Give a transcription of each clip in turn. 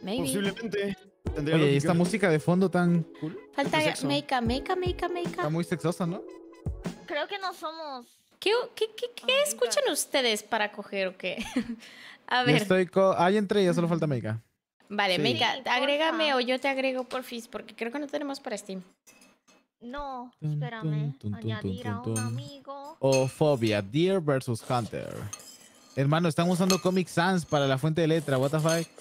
Maybe. Posiblemente. Tendría Oye, y lógica. esta música de fondo tan cool. Falta de sexo. Meika. Está muy sexosa, ¿no? Creo que no somos. ¿Qué Amigas. escuchan ustedes para coger o qué? A Yo ver. estoy con... Ahí entré, ya solo falta Meika. Vale, Sí. Meika, Sí, porfa. agrégame o yo te agrego porfis, porque creo que no tenemos para Steam. No, Tun, espérame. tun, tun, Añadir tun, a un tun. amigo. O Phobia, Deer versus Hunter. Hermano, están usando Comic Sans para la fuente de letra, what the fuck.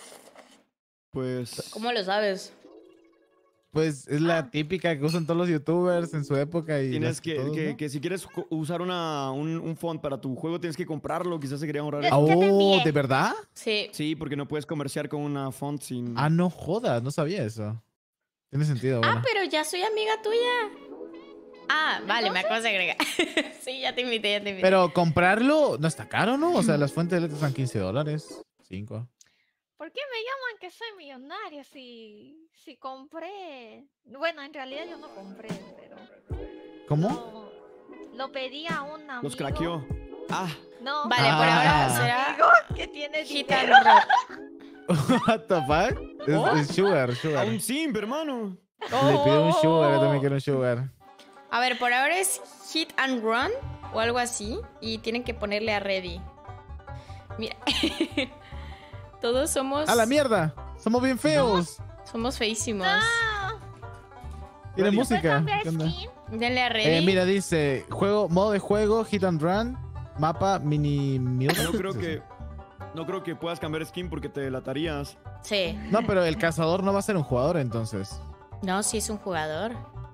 Pues. ¿Cómo lo sabes? Pues es la típica que usan todos los youtubers en su época y Tienes las- que, todos, que, ¿no? que si quieres usar un font para tu juego, tienes que comprarlo. Quizás se querían ahorrar Ya eso. te Oh, envié. ¿de verdad? Sí. Sí, porque no puedes comerciar con una font sin. Ah, no jodas, no sabía eso. Tiene sentido, Ah, bueno. pero ya soy amiga tuya. Ah, vale, me acabas de agregar. Sí, ya te invité. Pero comprarlo no está caro, ¿no? O sea, las fuentes de letras están $15, 5. ¿Por qué me llaman que soy millonaria si compré? Bueno, en realidad yo no compré, pero ¿Cómo? lo pedí a un amigo. Los craqueó. Ah, No, Vale, por Ah. ahora será amigo que tiene Hit and dinero. Run. What the fuck? Es sugar, a sugar. un simp, hermano. Le pido un sugar, yo también Oh. quiero un sugar. A ver, por ahora es Hit and Run o algo así. Y tienen que ponerle a Ready. Mira. Todos somos. ¡A la mierda! ¡Somos bien feos! Somos feísimos. No, Tiene Ready. música. ¿puedes cambiar ¿Qué onda? skin? Denle a Ready. Mira, dice modo de juego, hit and run, mapa, mini mute. No creo que puedas cambiar skin porque te delatarías. Sí. No, pero el cazador no va a ser un jugador entonces. No, sí es un jugador.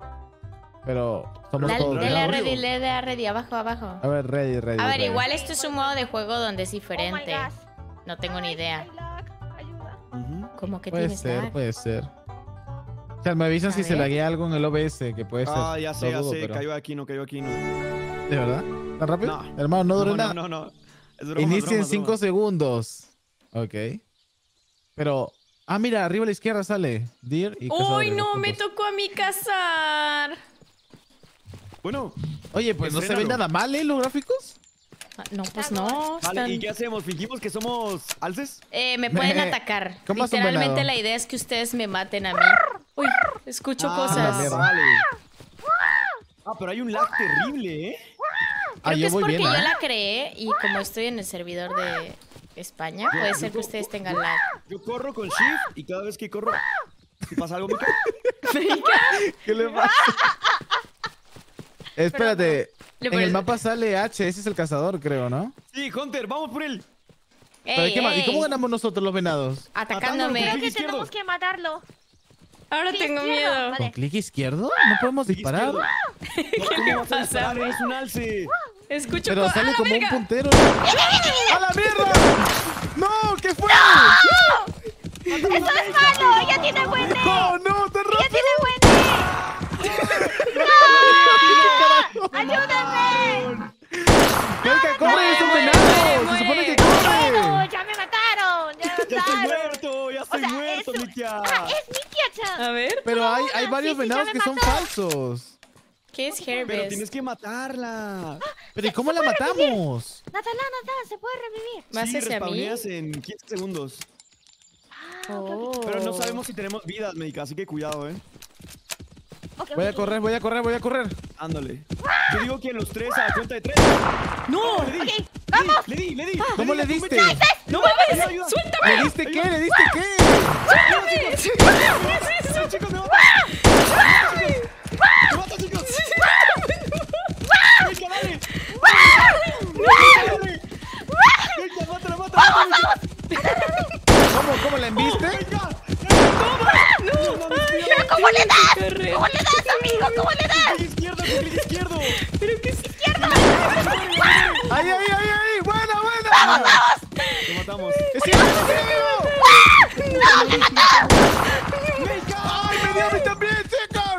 Pero somos Dale, todos. dale a ¿no? Ready, dale a Ready, abajo, abajo. A ver, ready. A ver, ready. igual esto es un modo de juego donde es Oh my diferente. gosh. No tengo ni Ay, idea. hay lag, ayuda. Ujú. ¿Cómo que Puede tienes ser, lag? puede ser. O sea, me avisan A si se ver. laguea algo en el OBS, que puede ser. Ah, ya sé, Lo dudo, pero- Cayó aquí, no cayó aquí, no. ¿De verdad? ¿Tan rápido? No. Hermano, no dure no, nada. no. Es broma, Inicia es broma, en es 5 broma. segundos. Ok. Pero... Ah, mira, arriba a la izquierda sale. Deer y cazador. ¡Uy, no! Me juntos. tocó a mí cazar. Bueno, Oye, pues no se ven Estrénalo. nada mal, ¿eh? Los gráficos. Ah, no, pues no. vale, están- ¿y qué hacemos? ¿Fingimos que somos alces? Me pueden atacar. ¿Cómo es un Literalmente venado? la idea es que ustedes me maten a mí. Uy, escucho la cosas. mierda. Vale. Ah, pero hay un lag terrible, ¿eh? Ah, Creo que yo es voy porque bien, yo ¿eh? la creé y como estoy en el servidor de España, puede ser que ustedes tengan lag. Yo corro con shift y cada vez que corro... ¿Te pasa algo, Mica? ¿Qué le pasa? Espérate. Le En pones- el mapa sale H, ese es el cazador, creo, ¿no? Sí, Hunter, vamos por él. Pero ¡Ey, ¿qué más? ¿Y ey! cómo ganamos nosotros los venados? Atacándome. Creo que izquierdo. tenemos que matarlo. Ahora Sí, tengo izquierdo, miedo. vale. ¿Con clic izquierdo? ¿No podemos disparar? Izquierdo. No, ¿cómo vas a pasa, disparar? güey? Eres un alce. Escucho Pero cosas. sale ¡A la como un verga! puntero. ¡A la mierda! ¡No! ¿Qué fue? ¡Eso es malo! ¡Ella tiene buen E! ¡No, no! ¡Te ¡Ella rompí! tiene buen E! ¡Ayúdenme! ¡Venga, corre! ¡Es un venado! ¡Se supone que corre! ¡No! ¡Ya me mataron! ¡Ya me ¡Ya estoy mataron! muerto! ¡Ya estoy sea, muerto, eso- Mikia! ¡Ah, es Mikia-chan! A ver, Pero hay sí, varios sí, ya venados me que son mató. falsos. ¿qué es Pero Herbes? tienes que matarla. ¿Pero y cómo la matamos? Natala, se puede revivir. ¿Más Sí, hacia mí? respawneas en 15 segundos. Ah, ok, Oh. Pero no sabemos si tenemos vidas, Mica, así que cuidado, ok, Voy a ok. correr, voy a correr, voy a correr. Ándale. Yo digo que los tres a la cuenta de 3. ¡No! Le di. Ok, vamos. Le di. ¿Cómo le diste? ¡No mames! Ayuda. ¿Le diste qué? ¿Le diste qué? Ayuda, chicos, me mata. Me mata, chicos. Mica, dale. Dale. Mica, mátala. ¿Cómo la enviste? Mica. ¿Pero cómo le das? ¿Cómo le das, amigo? ¿Cómo le das? Clic izquierdo. ¿Pero qué es? ¡Ahí, ahí, ahí, ahí! ¡Buena! Lo matamos. ¡Es cierto, es cierto! ¡No, me mataron! ¡Ay, me dio a mí también, chicos!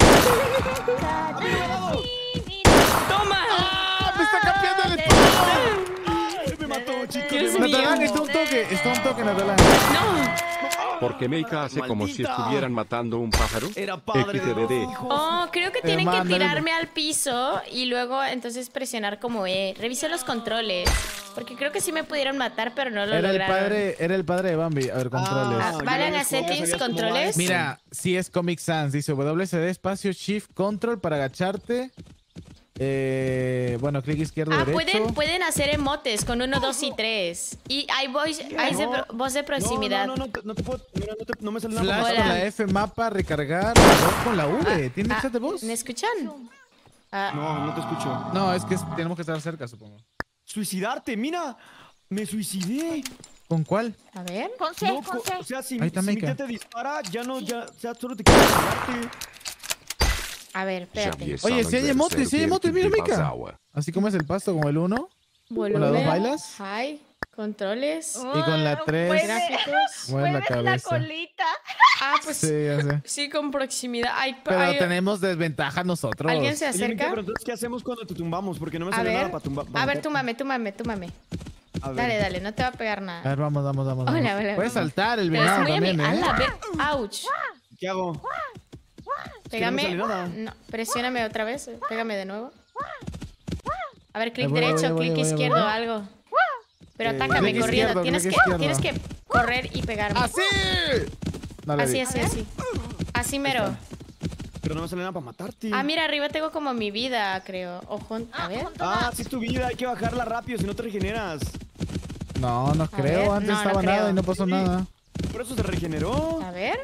¡Toma! ¡Ah, me está cambiando el espacio! Me mató, chicos. Dios me mató. mío. Natalán, está un toque, Natalán. ¡No! Porque Meika hace como si ¡Maldita! estuvieran matando un pájaro. Era padre de XDD. dos hijos. Oh, creo que tienen que Hermano, tirarme al piso y luego entonces presionar como E. Revise los controles. Porque creo que sí me pudieron matar, pero no lo Era el lograron. padre de Bambi. A ver, controles. Ah, yo vayan no a juego, settings, sabías cómo va controles. eso. Mira, sí es Comic Sans. Dice WSD espacio Shift Control para agacharte. Bueno, clic izquierdo Ah, derecho. pueden hacer emotes con 1, 2 y 3. Y hay voz de proximidad. No te puedo. Mira, no me sale nada. Flash Hola. con la F, mapa, recargar. Voz con la V. ¿Tiene chat de voz? ¿Me escuchan? Ah, No te escucho. No, es que tenemos que estar cerca, supongo. Suicidarte, mira. Me suicidé. ¿Con cuál? a ver. Con C, Loco. con C. O sea, si Ahí está mi Meika. tía te dispara, o sea, solo te quieres suicidarte. A ver, espérate. Oye, si hay emotes, mira, Meika. Así como es el pasto con el 1 Volumen. las dos bailas? Hi. Controles. y con la 3 Gráficos. mueves la Mueves la cabeza. colita. Ah, pues Sí, ya sé. sí, con proximidad. Ay, Pero ay, tenemos desventaja nosotros. ¿alguien se Oye, Mica, acerca? pero entonces, ¿qué hacemos cuando te tumbamos? Porque no me A sale nada ver. para tumbar. A ver, túmame. A ver. Dale, no te va a pegar A nada. ver, vamos. Hola, hola. Puedes saltar el Pero es venado muy también, ¿eh? ala, ouch. ¿Qué hago? Pégame. sale nada. No, presióname otra vez. Pégame de nuevo. A ver, clic Ahí voy, derecho, voy, clic voy. izquierdo, algo. Pero atácame clic corriendo. izquierdo, Tienes que correr y pegarme. ¡Así! No le Así, di. así. Así mero. Pero no me sale nada para matarte. Ah, mira, arriba tengo como mi vida, creo. Ojo, a ver. Ah, sí es tu vida, hay que bajarla rápido, si no te regeneras. No creo. ver, Antes no estaba creo. nada y no pasó Sí. nada. Por eso se regeneró. A ver.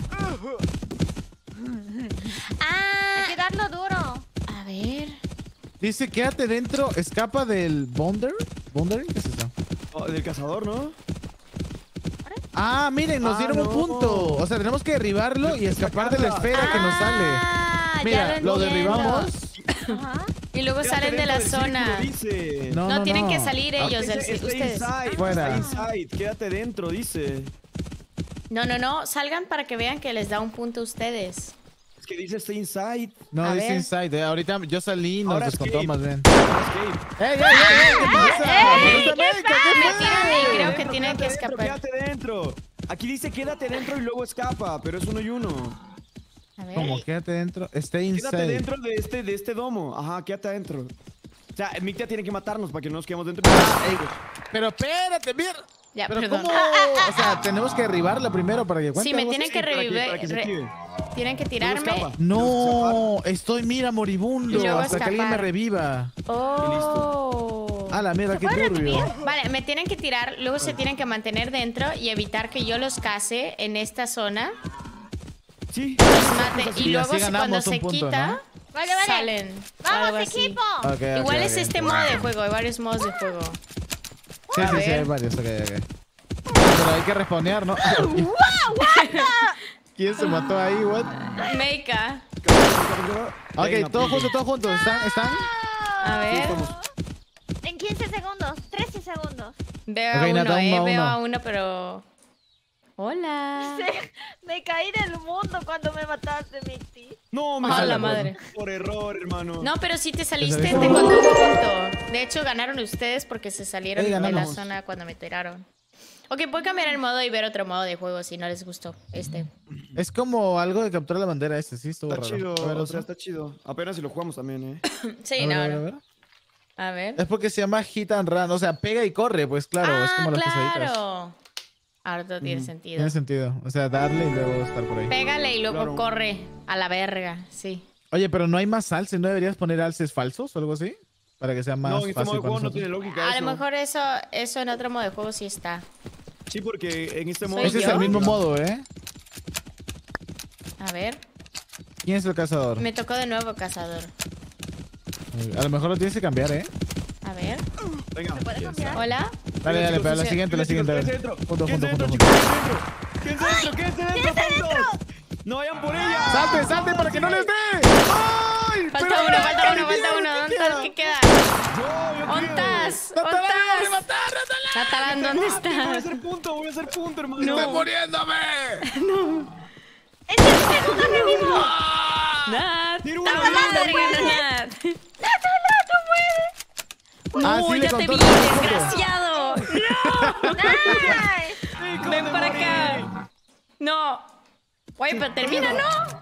Hay Ah, que darlo duro. a ver. Dice, quédate dentro, escapa del bonder. ¿Bondering? ¿Qué es eso? Oh, del cazador, ¿no? Ah, miren, nos Ah, dieron un no. punto. O sea, tenemos que derribarlo y escapar de la esfera que nos sale. Ah, Mira, ya lo entiendo. derribamos. Ajá. Y luego Quédate salen de la dentro del zona. círculo, dice. No, tienen que salir ellos, Dice, ustedes. inside, Fuera. está inside, quédate dentro, dice. No, salgan para que vean que les da un punto a ustedes. Es que dice stay inside. No, A dice ver. inside. Ahorita yo salí y nos Ahora descontó escape. más bien. Escape. ¡Ey! ¿Qué pasa? ¿Dónde está Meika? Me ¿Qué tiran fue? y creo que Dentro, tienen que quédate dentro, escapar. Quédate dentro. Aquí dice quédate dentro y luego escapa, pero es 1 y 1. A ver. ¿Cómo? Quédate dentro. Stay Quédate inside. dentro de este domo. Ajá, quédate adentro. O sea, Mictia tiene que matarnos para que no nos quedemos dentro. Pero espérate, mira. Ya, Pero perdón. ¿cómo? O sea, tenemos que derribarla primero para que cuente. Sí, me algo tienen así. que revivir. para que se active. Tienen que Luego tirarme. escapa. No, estoy, mira, moribundo. Y luego Hasta que alguien me escapar. reviva. Oh. A la mierda, qué puede turbio. Vale, me tienen que tirar, luego se tienen que mantener dentro y evitar que yo los case en esta zona. Sí. Los mate. Y Y luego así cuando ganamos se un punto, quita, ¿no? Vale. salen. ¡Vamos, algo así. equipo! Ok, Igual ok, es ok. este modo de juego, hay varios modos de juego. Sí, A sí, sí, ver. hay varios. Ok. Pero hay que respawnear, ¿no? ¿Quién se mató ahí? What? Meika. Ok, todos juntos. ¿Están? A ver. En 15 segundos, 13 segundos. Veo Ok, a uno, Nata, uno a veo uno. a uno, pero... Hola. Me caí del mundo cuando me mataste, Micti. No, me A salió la madre. por error, hermano. No, pero si te saliste, saliste? te contó un punto. De hecho, ganaron ustedes porque se salieron Ey, de la ganamos. zona cuando me tiraron. Ok, puedo cambiar el modo y ver otro modo de juego si no les gustó este. Es como algo de capturar la bandera este, sí, estuvo Está raro. chido, A ver, o otro. sea, está chido. Apenas si lo jugamos también, Sí, A ver, no, a ver, no. a ver. A ver. Es porque se llama hit and run, o sea, pega y corre, pues claro, es como las pesaditas. claro. Ahora todo tiene sentido. Tiene sentido, o sea, darle y luego estar por ahí. Pégale y luego Claro. corre a la verga, sí. Oye, pero no hay más alces, ¿no deberías poner alces falsos o algo así? Para que sea más No, en este modo fácil de para juego no nosotros. tiene lógica A eso. lo mejor eso en otro modo de juego sí está. Sí, porque en este modo... ¿Soy Ese es yo? el mismo modo, ¿eh? A ver. ¿Quién es el cazador? Me tocó de nuevo cazador. A lo mejor lo tienes que cambiar, ¿eh? A ver. Venga. ¿Puedes cambiar? Hola. Dale, dale, chicos, pero la sí, siguiente, la siguiente. Quédense dentro, Junto, quédense junto, dentro, junto. chicos, quédense dentro, juntos. No vayan por ella. ¡Salte para que no les dé! ¡Ay! Falta pero uno, ven, falta uno, Cari, falta uno. mira, ¿Dónde está el que queda? Yo ¿Ontas? ¡Natalán, ¿Ontas? rematar, Natalán! Natalán, ¿dónde Voy a estás? hacer punto, hermano. ¡Estoy muriéndome! ¡En 10 segundos revivo! Nat, Tiro ¡ta uno, madre, no Nat! Ah, ¡No, sí, le ya te contó, vi, le contó. desgraciado! ¡Nice! Sí, ¿cómo Ven te para morí? acá. No. Oye, pero termina, ¿no?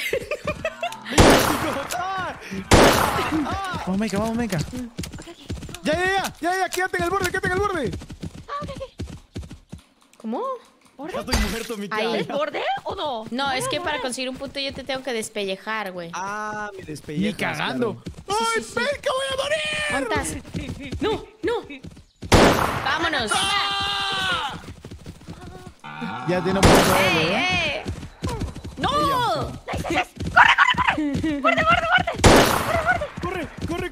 Vamos, Meika, vamos, Meika. Ya, quédate en el borde, ¿Cómo? Ya estoy muerto, mi Ahí. ¿Es borde o no? No, es que para conseguir un punto yo te tengo que despellejar, güey. Ah, me Ni despellé. cagando. Sí, ¡Ay, sí, sí. Meika, voy a morir! ¿Cuántas? No. Vámonos. Ya tiene un punto. ¡Ey! ¡No! ¡Corre!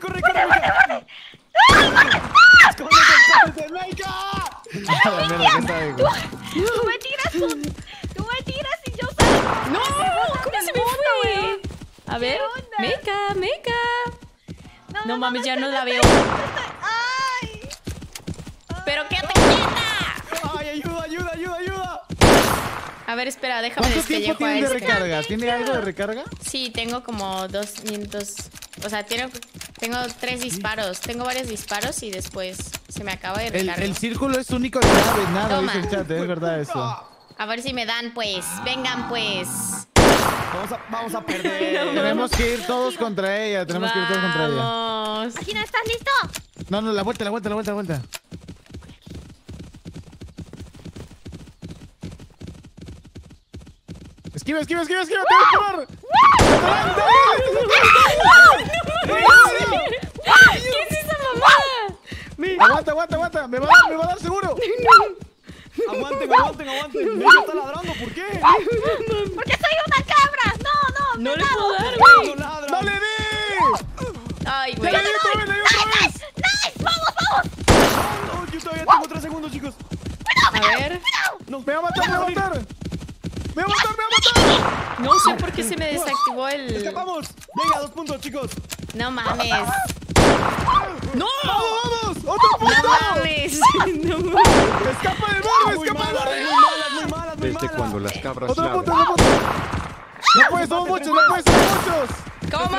Tú me tiras y yo salgo. ¡No! ¿Cómo se me fue? A ver. onda? Meika. No mames, ya no la veo. ¡Ay! ¡Pero quédate quieta! ¡Ay, ayuda! A ver, espera, déjame ¿Cuánto tiempo despellejo a tiene de este. recarga? ¿Tiene algo de recarga? Sí, tengo como 2 minutos. O sea, tengo 3 disparos. Tengo varios disparos y después se me acaba de recargar. El círculo es único de naves, nada, Toma. dice el chat, es verdad eso. A ver si me dan, pues. Vengan, pues. Vamos a perder. Tenemos que ir todos contra ella, Vamos. Gina, ¿estás listo? No, la vuelta. Esquiva, te voy a disparar. ¿Qué es esa mamá? Aguanta, me va a dar seguro. Aguanten. Meika está ladrando, ¿por qué? Porque soy una cabra. No. No le puedo dar, güey. No ladra. ¡No le di! Ay, ¡Le güey. di otra vez! ¡Nice! ¡Vamos! No, yo todavía tengo 3 segundos, chicos. A ver. No. ¡Me va a matar! No sé por qué se me desactivó el... ¡Escapamos! Venga, 2 puntos, chicos. No mames. ¡No! ¡Vamos! ¡Otro ¡No punto! mames! No mames. ¡Escapa del borde! Muy ¡Escapa del malas, borde! muy malas. Desde cuando las cabras ¡Otro punto! ladran. ¡No puedes, somos muchos! ¿Cómo?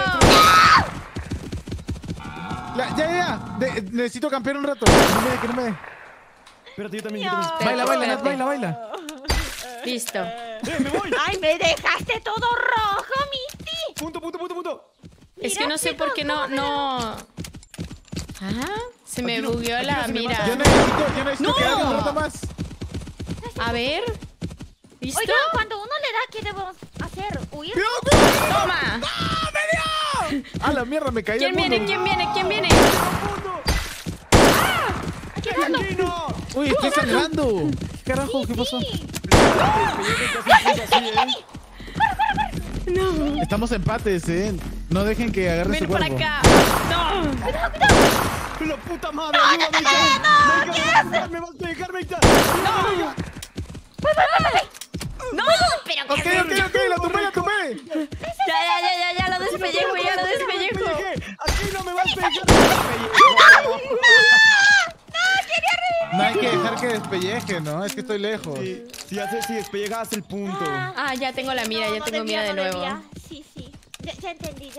Ya. Necesito campear un rato. Que no me dé. Espérate, yo también. Baila. Listo. Me voy. ¡Ay, me dejaste todo rojo, Misty! Punto. Es que no sé por qué no... Ah, se me Aquí no, bugueó aquí la no se me mira. Yo necesito ¡No! que haga un rato más. A ver. ¿Listo? Oigan, cuando uno le da, ¿qué debemos hacer? ¿Huir? ¡Cuidado! ¡Toma! ¡A la mierda! Me caí ¿Quién al mundo. viene? ¡Aquí no! Uy, estoy sangrando. ¿Qué carajo? ¿Qué pasó? No. Estamos empates, No dejen que agarre su Ven para cuerpo. acá. No. ¡La puta madre! ¡Ayuda, me vas a dejar, Meika! No, pero Ok, la tomé. Ya lo despellejo. ¡Aquí no me vas a dejar! No hay que dejar que despelleje, ¿no? Es que estoy lejos. Si despellejas el punto. Ah, ya tengo la mira, ya tengo mira de nuevo. Sí. Ya entendí.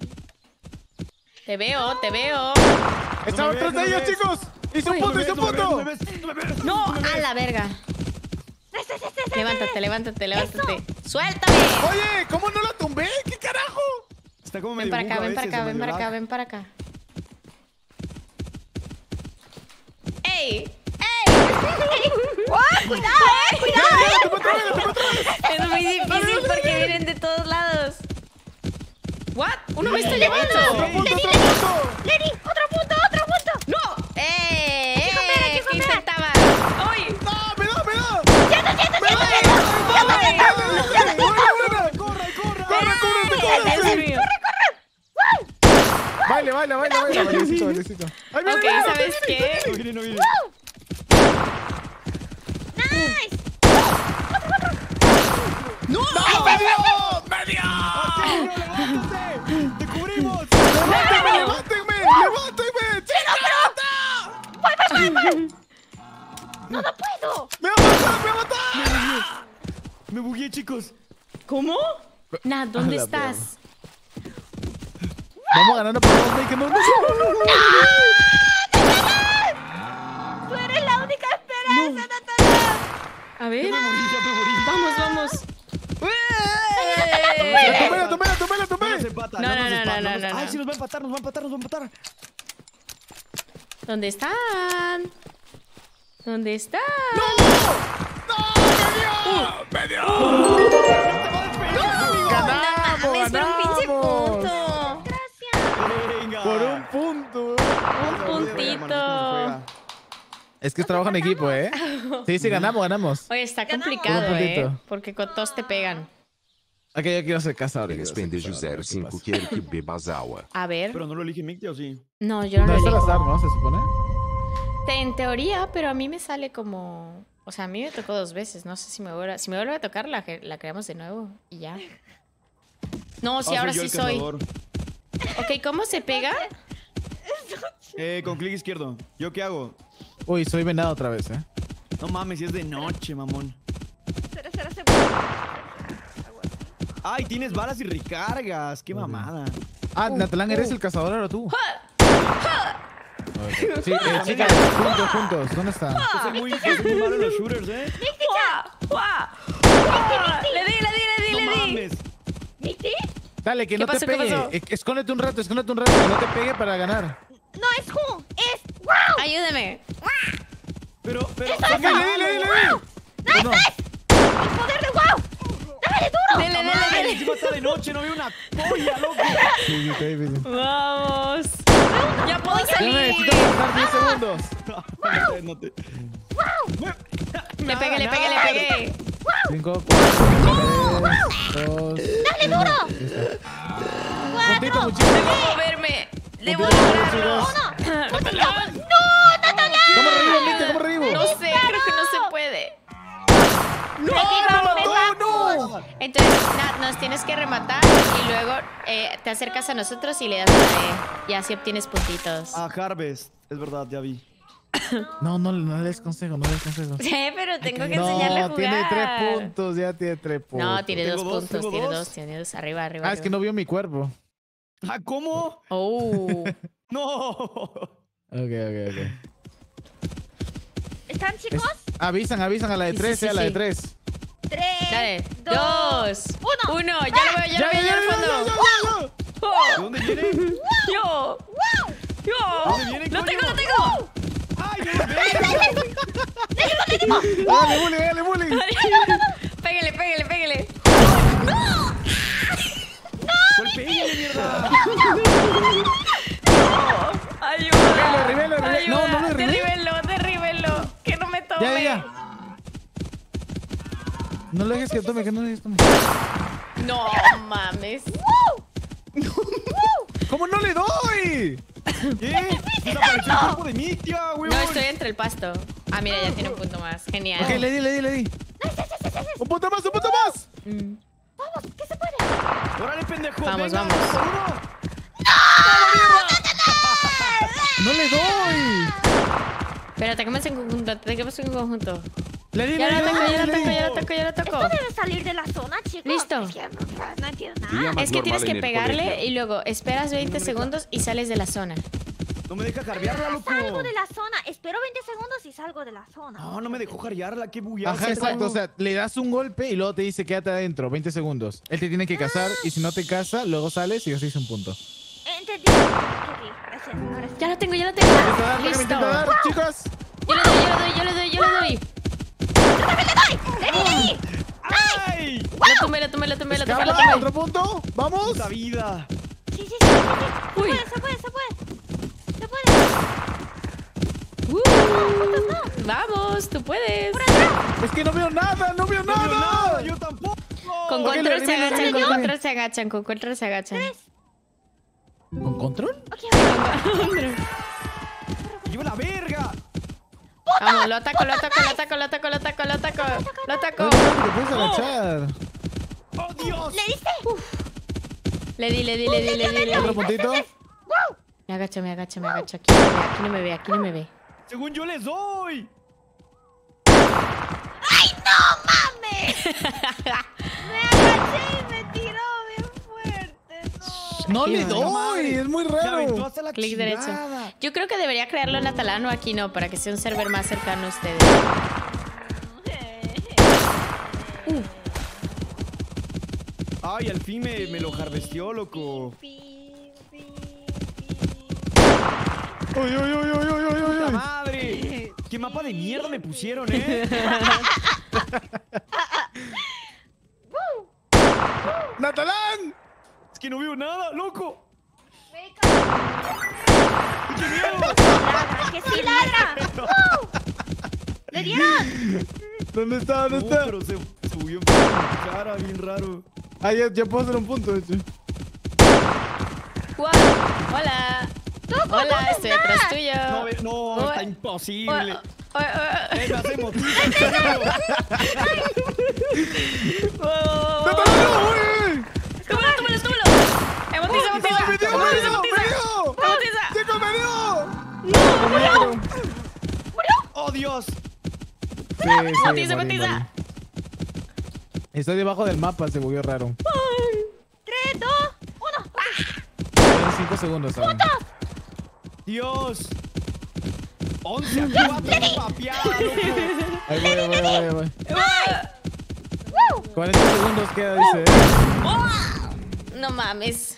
Te veo. ¡Estaba me atrás ves, de ellos, no me ves. chicos! ¡Hice un punto! No, a la verga. Levántate. ¡Suéltame! Oye, ¿cómo no la tumbé? ¿Qué carajo? Está como Ven medio para acá, bugo ven para ese, acá, se ven medio para acá, lag. ven para acá. ¡Ey! ¡Cuidado! Es muy difícil porque vienen de todos lados. ¿What? ¡Uno me está llevando! ¡Otro punto! ¡Lenny! ¡Otro punto! ¡No! Hay que ¿Qué comer. intentaba? ¡Ay! ¡No, me da! ¡Dios mío! Baila, bailecito. ¡Ay, mira, Ok, mira, ¿sabes qué? No viene. ¡Nice! ¡No! ¡Levántate! ¡Te cubrimos! ¡Levántenme! ¡No puedo! ¡Me va a matar! Me bugué, chicos. ¿Cómo? Nat, ¿dónde A la estás? Vamos ganando por dos, Meika. No. ¡Tú eres la única esperanza, Natalia! A ver. Ya me morí. Vamos. ¡Tómela! No nos empata, No, nos no, empata, no, nos- no, Ay, no. sí, nos va a empatar. ¿Dónde están? ¿Dónde están? ¡Ganamos! Por un pinche punto. Venga. Por un punto. Un puntito. Es que trabajo en equipo, ¿eh? Sí, ganamos. Oye, está Ganamos. complicado, Un puntito. Porque con todos te pegan. Ok, yo quiero hacer casa ahora. Responde 05, quero que bebas agua. A ver. Pero no lo elige Mictia, ¿o sí? No, yo no No, lo es al elijo. azar, ¿no? Se supone. En teoría, pero a mí me sale como... O sea, a mí me tocó 2 veces. No sé si me vuelve a tocar, la creamos de nuevo y ya. No, sí, Ah, ahora yo sí el soy. cazador. Ok, ¿cómo se pega? Con clic izquierdo. ¿Yo qué hago? Uy, soy venado otra vez, ¿eh? No mames, si es de noche, mamón. Espera. Ay, tienes balas y recargas. Qué mamada. Ah, Natalán, ¿eres el cazador ahora tú? Ok. Sí, chicas, juntos. ¿Dónde están? Yo soy muy malo en los shooters, ¿eh? Le di. No mames. ¿Viste? Dale, que ¿Qué no pasó? te ¿Qué pegue. pasó? Escóndete un rato, que no te pegue para ganar. No es Who, es Wow. Ayúdame. Pero. Dile. No. El poder de Wow. ¡Dale duro! Dele. Encima está de noche, no veo una polla, loco. Sí, está difícil. Vamos. Ya puedo Yo salir. necesito contar 10 segundos. No te. Le pegué. 5, 4, 3, 2. ¡Dale duro! Puntito, muchísimo. Debo moverme. Debo Puntito, lograrlo. chicos. ¡No, Natalia! ¿Cómo revivo, Mite? ¿Cómo revivo? No sé, creo que no se puede. ¡No! ¡No! Entonces, nos tienes que rematar y luego te acercas a nosotros y le das a la E. Y así obtienes puntitos. Ah, Harvest. Es verdad, ya vi. No le des consejo, Sí, pero tengo que enseñarle a No, jugar. tiene 3 puntos, ya tiene 3 puntos. No, tiene Tengo 2 dos, puntos, tengo tiene dos. 2, tiene 2. Arriba. Ah, es que no vio mi cuerpo. Ah, ¿cómo? Oh. No. Ok. ¿Están, chicos? Avisan a la de Sí, 3, sí, a la de sí. 3. 3, Dale. 2, 2, 1. 1. Ya lo veo, ya al fondo. ¿De dónde viene? Yo. ¿Dónde viene, Lo coño? tengo. ¡Ay, no lo veo! Dale, bullying. Pégale. ¡Golpéale, mierda! Ayuda. Derríbelo. No, no lo derribé. Derríbelo. Que no me tome. Ya. No le dejes que tome, No mames. ¿Cómo no le doy? ¿Qué? ¡Desapareció el cuerpo de Mictia, weón! No, estoy entre el pasto. Ah, mira, ya tiene un punto más. Genial. Ok, le di. Un punto más. Mm. ¡Órale, pendejo! Vamos, venga, vamos. por uno. No le doy. Pero ataquemos en conjunto. Le di. Ya lo toco. Esto debe salir de la zona, chicos. Listo. Es que no entiendo nada. Día más Es que tienes normal que en el pegarle colegio. y luego esperas 20 segundos y sales de la zona. No me deja jarbearla, loco. Salgo de la zona. Espero 20 segundos y salgo de la zona. No me dejó jarbearla. Qué bugueado. Ajá, exacto. O sea, le das un golpe y luego te dice quédate adentro, 20 segundos. Él te tiene que cazar y si no te caza, luego sales y así es un punto. Entendí. Ok, gracias. Ahora sí. Ya lo tengo. Me Listo. intenta dar, chicos. Yo le doy. ¡Ay! Lo tumbé. Escapa, otro punto. Vamos. ¡Puta vida! Sí. Uy. Se puede. Vamos, tú puedes. Es que no veo nada. ¡No veo nada! ¡Yo tampoco! Con Ok, control se le agachan, di. con control se agachan. ¿Con control? Ok, ¡Lleva la verga! Vamos, lo ataco. No, te puedes agachar. ¡Oh, Dios! ¿le diste? Le di. Otro puntito. Me agacho. Aquí no me ve. ¡Según yo les doy! ¡Mames! Me agaché y me tiró bien fuerte. No. No le Aquí, doy. Es muy Se aventó raro. hasta la Clic derecho. chingada. Yo creo que debería crearlo en Natalano, aquí no, para que sea un server más cercano a ustedes. Ay, al fin me lo harvesteó, loco. Pi, pi, pi. ¡Uy, uy, uy, uy, uy, uy, uy! ¡Puta madre! ¿Qué mapa de mierda me pusieron, ¡Natalán! Es que no veo nada, loco. Meca. ¡Qué miedo! ¡Ladra! ¡Que sí ladra! ¡Le dieron! ¿Dónde está? ¿Dónde No, está? pero se subió en mi cara, bien raro. Ah, ya puedo hacer un punto, de hecho. Juan, hola. Hola, estoy atrás tuyo. No, está imposible. Oh, Me hace emotivo. ¡Natalán, no, güey! ¡Túmalo! ¡Emotiza! ¡Me dio! ¡Emotiza! ¡Chicos, me dio! ¡Oh, Dios! Sí, Emotiza, morí. Estoy debajo del mapa, se volvió raro. 3, 2, 1. En 5 segundos, ¿saben? ¡Dios! 11 a 4, papeada, loco. Ahí voy. 40 segundos queda, dice. No mames.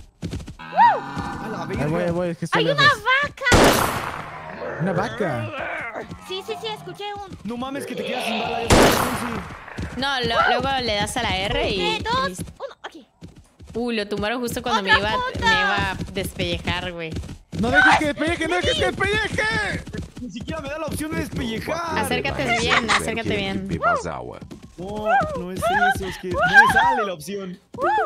A la Ahí verga. voy, es que estoy ¡Hay una lejos. vaca! Una vaca. Sí, escuché un. No mames, que te quedas sin bala. Yo soy Fonsi. No, luego le das a la R y... 3, 2, listo. 1. Aquí. Lo tumbaron justo cuando me ¡Otra iba puta! a despellejar, güey. ¡No dejes que despelleje! ¡No dejes que despelleje! Ni siquiera me da la opción de despellejar. Acércate bien, acércate bien. Bebas agua. No, no es eso, es que no me sale la opción.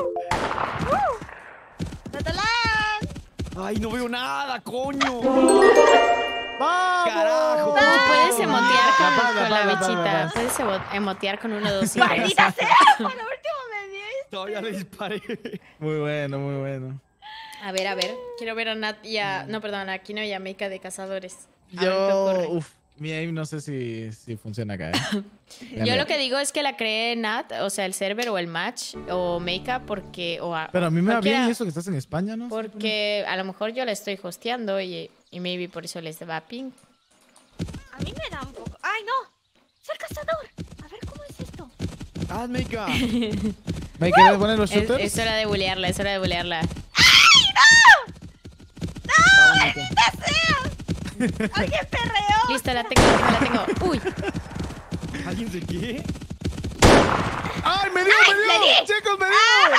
¡Natalán! Ay, no veo nada, coño. ¡Vamos! Carajo. Puedes emotear con Apaga, la apaga, bichita. apaga. Puedes emotear con 1, 2 y 3. ¡Maldita sea! Por lo último me dio esto. Todavía le disparé. Muy bueno, muy bueno. A ver. Quiero ver a Nat y a... No, perdón, a Kino y a Meika de cazadores. A ver qué Yo, ocurre. mi aim no sé si funciona acá, Ya Yo me- lo que digo es que la cree Nat, o sea, el server o el match, o Meika, porque... Pero a mí me va bien cualquiera, y eso que estás en España, ¿no? Porque a lo mejor yo la estoy hosteando y maybe por eso les va ping. A mí me da un poco. ¡Ay, no! ¡Soy cazador! A ver, ¿cómo es esto? Ah, Meika. ¿Me quieres poner los Es shooters? hora de bulearla, es hora de bulearla. ¡Maldita sea! ¡Alguien perreó! Listo, la tengo. Uy, ¿Alguien se qué? ¡Ay, me dio, ¡Ay, le di! ¡Chicos, me dio!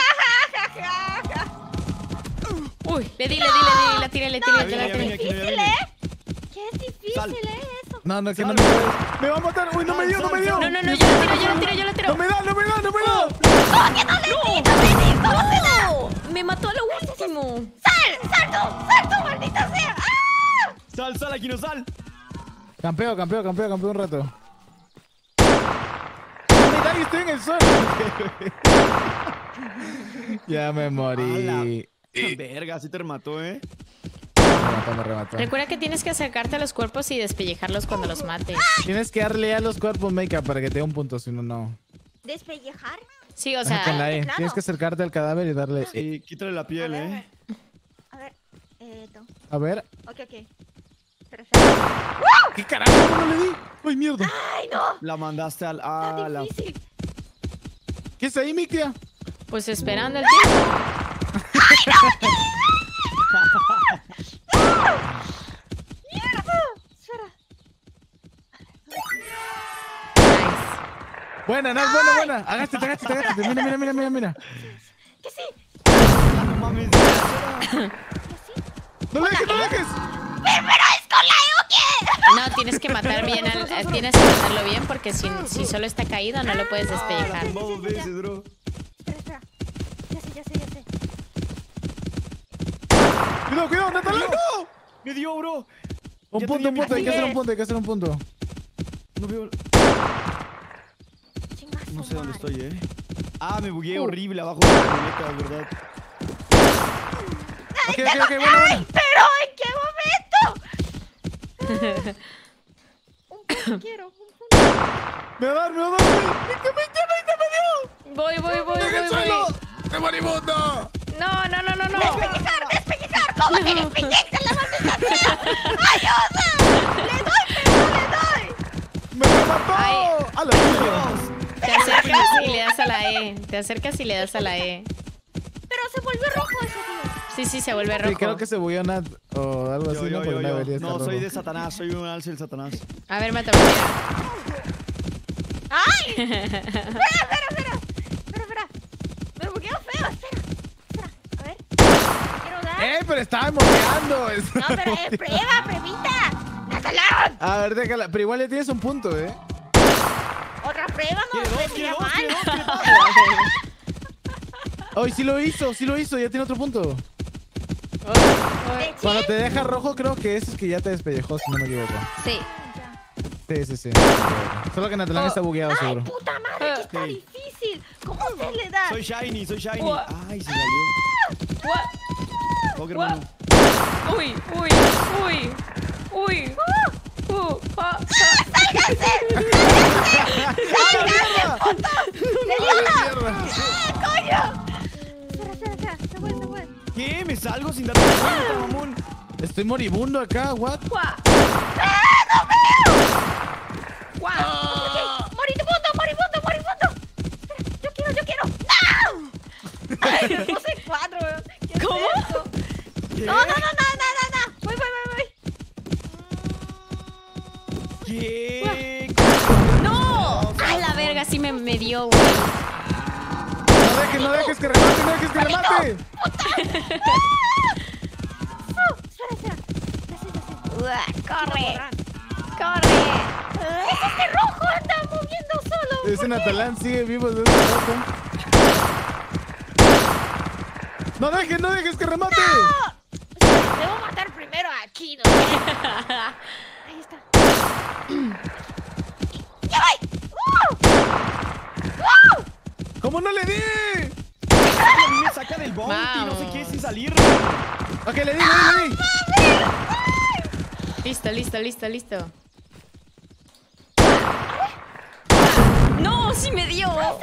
uy, le di, la tiré. Venga, venga, aquí, ¡Difícil, venga. ¡Qué es difícil, Sal. eso! No, que no me ¡Me va a matar! ¡Uy, no me dio, no me dio! No, yo la tiro. ¡No me da! ¡No, que no le di! ¡No le di! ¿Cómo se da? Me mató a lo último. ¡Salto, maldita sea! ¡Ah! Sal, aquí no sal. Campeo un rato. ¡No me da! ¡Estoy en el suelo! Ya me morí. Verga, sí te remató, Me remató. Recuerda que tienes que acercarte a los cuerpos y despellejarlos cuando los mates. Tienes que darle a los cuerpos make-up para que te dé un punto, si no, no. ¿Despellejar? Sí, o Ajá, con sea, la E. claro. Tienes que acercarte al cadáver y darle... Sí, quítale la piel, A ver, no. A ver. Ok. Perfecto. ¿Qué carajo? ¿Cómo no le di? ¡Ay, mierda! ¡Ay, no! La mandaste al... Está Ah, la... difícil. ¿Qué es ahí, Mikia? pues esperando el tiempo. ¡Mierda! Espera. Nice. Buena, buena. Agáchate. Mira. ¡Que sí! No mames. ¡No le dejes! ¡Pero es con la Yuki! No, tienes que matar bien tienes que matarlo bien porque si solo está caído no lo puedes La despellejar. tumbó 2 veces, bro. Espera. Ya sé. ¡Cuidado, Natalán! ¡No! Me dio, bro. Un Ya punto, tenía mi hay que hacer un punto. No veo... Chinga No su sé dónde madre. estoy, Ah, me bugué horrible abajo de la camioneta, de verdad. Ok, bueno. ¿Pero en qué momento? Un punto quiero, un punto. Me va a dar. Voy. ¡Qué moribundo! No. ¡Despellejar! ¿Cómo que despellejar la maldita sea? ¡Ayuda! ¡Le doy! ¡Me lo mató! Ay. ¡A los niños! Te Te acercas y le das a la E. Te acercas y le das a la E. Pero se volvió rojo ese tío. Sí, sí, se vuelve Sí, rojo. creo que se bugueó Nat o algo así, ¿no? Porque no debería estar No, soy rojo. de Satanás, soy un alce del Satanás. A ver, mátame. ¡Ay! Espera. Me bugueo feo, espera. A ver. Quiero dar. Pero estaba moqueando. No, pero prueba, ¡Natalán! A ver, déjala. Pero igual ya tienes un punto, Otra prueba, no ¿Quiere me dos? mira ¿Quiere dos? mal. ¿Quiere dos? Ay, sí lo hizo, ya tiene otro punto. ¿De Cuando chip? te deja rojo, creo que ese es que ya te despellejó, si no me equivoco. Sí. Sí. Solo que Natalán está bugueado, ¡Ay, seguro. puta madre, que está Sí. difícil! ¿Cómo se le da? Soy shiny. Ua. Ay, se salió. What? Poker, hermano. Uy. Espera, se fue. ¿Qué? ¿Me salgo sin darte cuenta, mamón? Estoy moribundo acá, what? ¡Moribundo! Espera, yo quiero. ¡No! Ay, me puse 4, weón. ¿Qué es ¿Cómo? eso? ¿Qué? No. Voy. ¿Qué? ¡No! A la verga, sí me dio, güey. No dejes que remate, Espera. Corre. ¡Este rojo anda moviendo solo! Ese Natalán sigue vivo desde hace rato. No dejes que remate. Debo matar primero aquí, ¿no? Ahí está. ¡Ya voy! ¿Cómo no le di? A mí me saca del bounty, no sé qué, sin salir. Ok, le di. Listo. No, sí me dio. No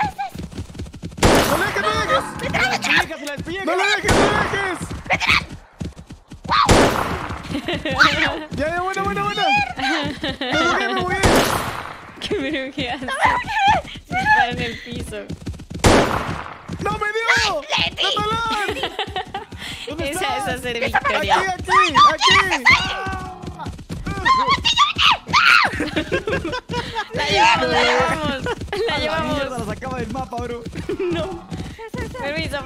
dejes. ¡La despellejas! No lo dejes. Ya, buena. Me bugué. ¿Qué me haces? Está en el piso. ¡No me dio! ¡Natalán! Esa es hacer Aquí. victoria. La llevamos. La mierda, la sacaba del mapa, bro. No. Permiso.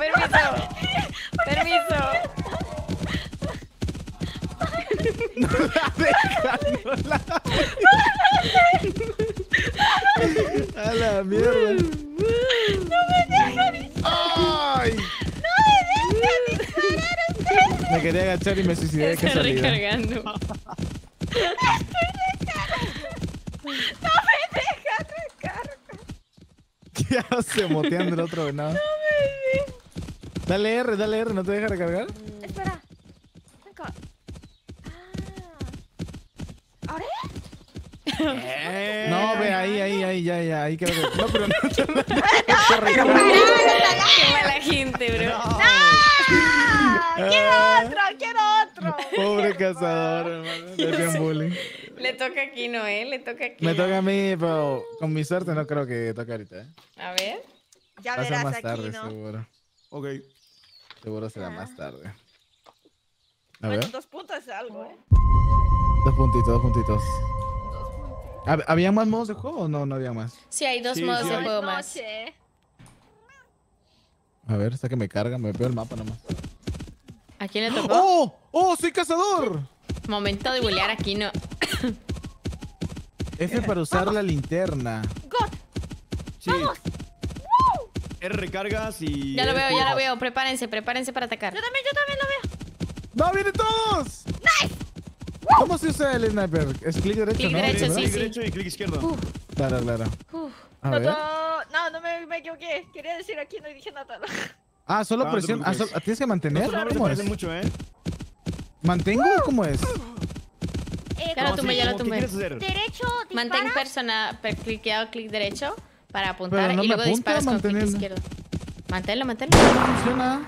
A la mierda. ¡Ay! Me quería agachar y me suicidé de Está casualidad. recargando. Ya se moteando el otro venado. Dale R, ¿no te deja recargar? Espera. Venga. ¿Ahora? No, ve ahí, ya, ahí creo que... No, pero no. Qué mala gente, bro. ¡Quiero otro! Pobre cazador, hermano. Le hacían bullying. Le toca aquí, ¿no, Le toca aquí. Me toca a mí, pero con mi suerte no creo que toque ahorita, A ver. Ya Va a ser verás más aquí, tarde, ¿no? seguro. Ok. Seguro será más tarde. A Bueno, ver. 2 puntos es algo, ¿eh? 2 puntitos. ¿Había más modos de juego o no había más? Sí, hay dos Sí, modos sí de hay. juego más. Noche. A ver, hasta que me carga, me veo el mapa nomás. ¿A quién le tocó? ¡Oh! ¡Oh, soy cazador! Momento de bulear aquí, no. F para usar la linterna. ¡God! Sí. ¡Vamos! R recargas y... Ya lo R veo. empujas. Prepárense para atacar. Yo también lo veo. ¡No, vienen todos! ¿Cómo se usa el sniper? Es clic derecho, Clic ¿no? derecho, ¿verdad? sí, Clic sí. derecho y clic izquierdo. Claro. Uf. A ver. No, me equivoqué. Quería decir aquí, no dije nada. Ah, solo No, no te presión. preocupes. ¿Tienes que mantener? Estos nombres se ¿Cómo es? parecen mucho, ¿eh? ¿Mantengo o cómo es? Ya lo No, tumbé, sí, ya lo ¿cómo? ¿Qué tumbé. quieres hacer? Derecho, Mantén dispara. cliqueado clic derecho para apuntar Pero no y me luego apunta, disparas con clic mantenerlo. izquierdo. Manténlo. No funciona.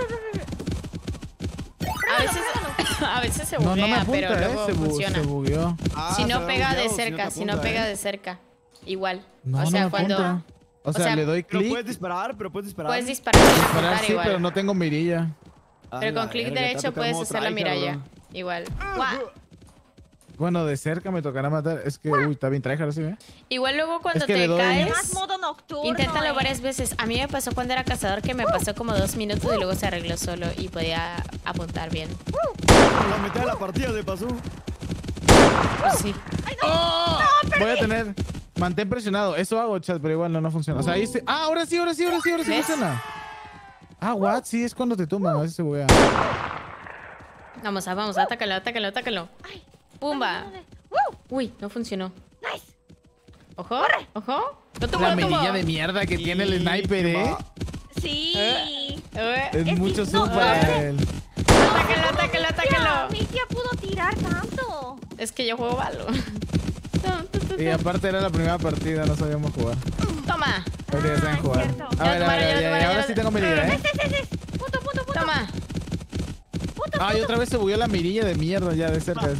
A veces se No, no me buguea, apunta, pero luego se funciona. bugueó. Ah, Si se no va pega de bugueado, cerca, te si no apunta, pega ¿eh? de cerca. Igual. No, O no sea, me cuando apunta. O sea, le doy Pero clic. puedes disparar, Puedes disparar sin Disparar apuntar sí, igual. pero no tengo mirilla. Pero con clic derecho puedes hacer la miralla. Igual. Bueno, de cerca me tocará matar. Es que, uy, está bien tryhard, ¿sí? Igual luego cuando Es que le te doy- caes, Más modo nocturno. inténtalo varias veces. A mí me pasó cuando era cazador que me pasó como 2 minutos y luego se arregló solo y podía apuntar bien. La mitad de la partida se pasó. Pues sí. Voy a tener. Mantén presionado. Eso hago, chat, pero igual no funciona. O sea, ahí se. Ah, ahora sí ¿Ves? funciona. Ah, what? Sí, es cuando te tumban. A veces se buguea. Vamos, atácalo. Ay, Pumba. ¿dónde? Uy, no funcionó. Nice. Ojo, ojo. Lo tumbo, La lo tumbo. mirilla de mierda que tiene el sniper, ¿eh? Sí. Eh, Es mucho no, zoom para él. Atácalo. Mi tía pudo tirar tanto. Es que yo juego malo. Y aparte era la primera partida, no sabíamos jugar. Toma. Ahorita ya saben es jugar. cierto. A ver, Ya, ahora sí tengo mirilla, ¿eh? Punto. Toma. Ah, y otra vez se bugueó la mirilla de mierda ya, de cerca.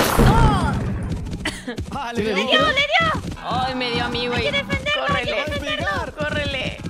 Ah, Sí, le le dio. dio. Ay, me dio a mí, güey. Córrele. Córrele.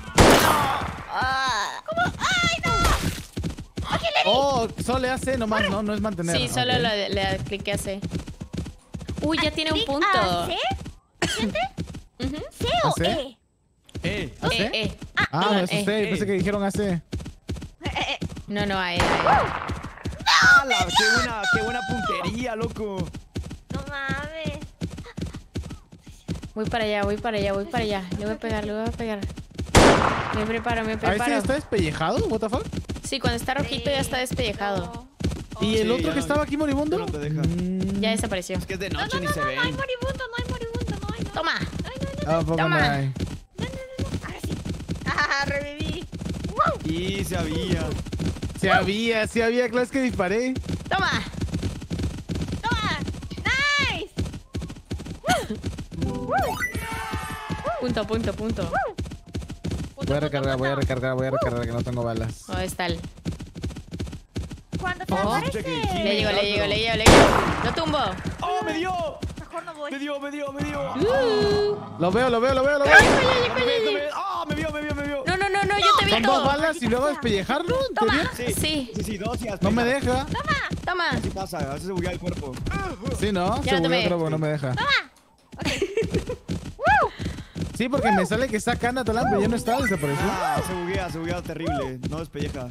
Oh, solo le hace nomás, no es mantener. Sí, solo Ok. le cliqué a C. Uy, ya tiene un punto. ¿C? Ujú. ¿C o ¿A C? E? ¿A C? Ah, me Perdón, asusté, pensé que dijeron AC. No, a E. ¡Hala! ¡Qué buena puntería, loco! No mames. Voy para allá. Le voy a pegar. Me preparo. Ahí sí está despellejado, what the fuck. Sí, cuando está rojito ya está despellejado. ¿Y el Sí, otro ya que estaba aquí moribundo? ya no te deja. Ya desapareció. Es que es de No, noche no, ni no, se no, no hay ven. moribundo, no hay. Toma. Ah, poco Toma. no hay. Ahora sí. Ah, reviví. Y se había. Sí había, claro, es que disparé. Toma. Toma. Nice. Punto. Voy a recargar, que no tengo balas. ¿Dónde está el? Cuando te Ojo. aparece. Le llego. Lo tumbo. ¡Oh, me dio! Mejor no voy. ¡Me dio! Lo veo. ¡Ah, me vio! No, yo te ¿Son evito. 2 balas y luego despellejarlo? ¿En Toma. serio? Sí. Dos y No me deja. Toma. Así pasa, a veces se buguea el cuerpo. Sí, ¿no? Ya Se lo bugueó, tomé. creo, porque no me deja. Sí, porque me sale que está Cana Talán, pero ya no está, desapareció. Ah, se buguea terrible. No despelleja.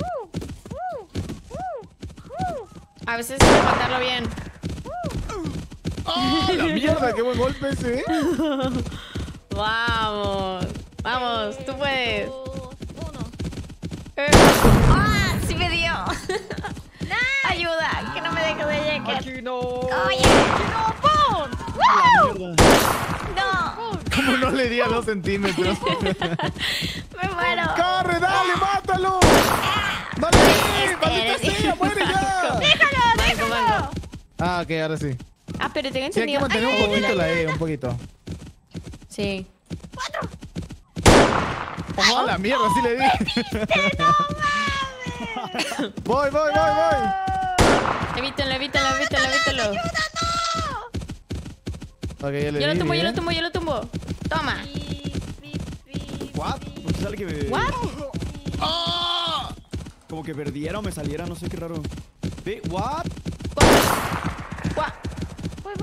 A veces hay que matarlo bien. ¡Oh, la mierda! ¡Qué buen golpe ese, eh! Vamos, tú puedes. 2, 1. ¡Ah! ¡Sí me dio! ¡Ayuda! ¡Que no me deje de llegar! ¡Aquí no! ¡Oye! ¡No, pum! ¡La mierda! ¡No! ¿Cómo no le di a 2 centímetros? ¡Me muero! ¡Corre, dale, mátalo! ¡Dale! ¡Maldita sea, muere ya! Manco. Ah, ok, ahora sí. Ah, pero tengo Sí, hay que entendido. mantener un poquito la E, un poquito. Sí. ¡Oh, la mierda! Sí le di. Voy. Evítalo. Ok, ya le Yo di. lo tumbo. Toma. ¿What? ¿Por qué sale que me... ¿What? Como que perdiera o me saliera, no sé qué raro. ¿Ve? ¿What? Voy.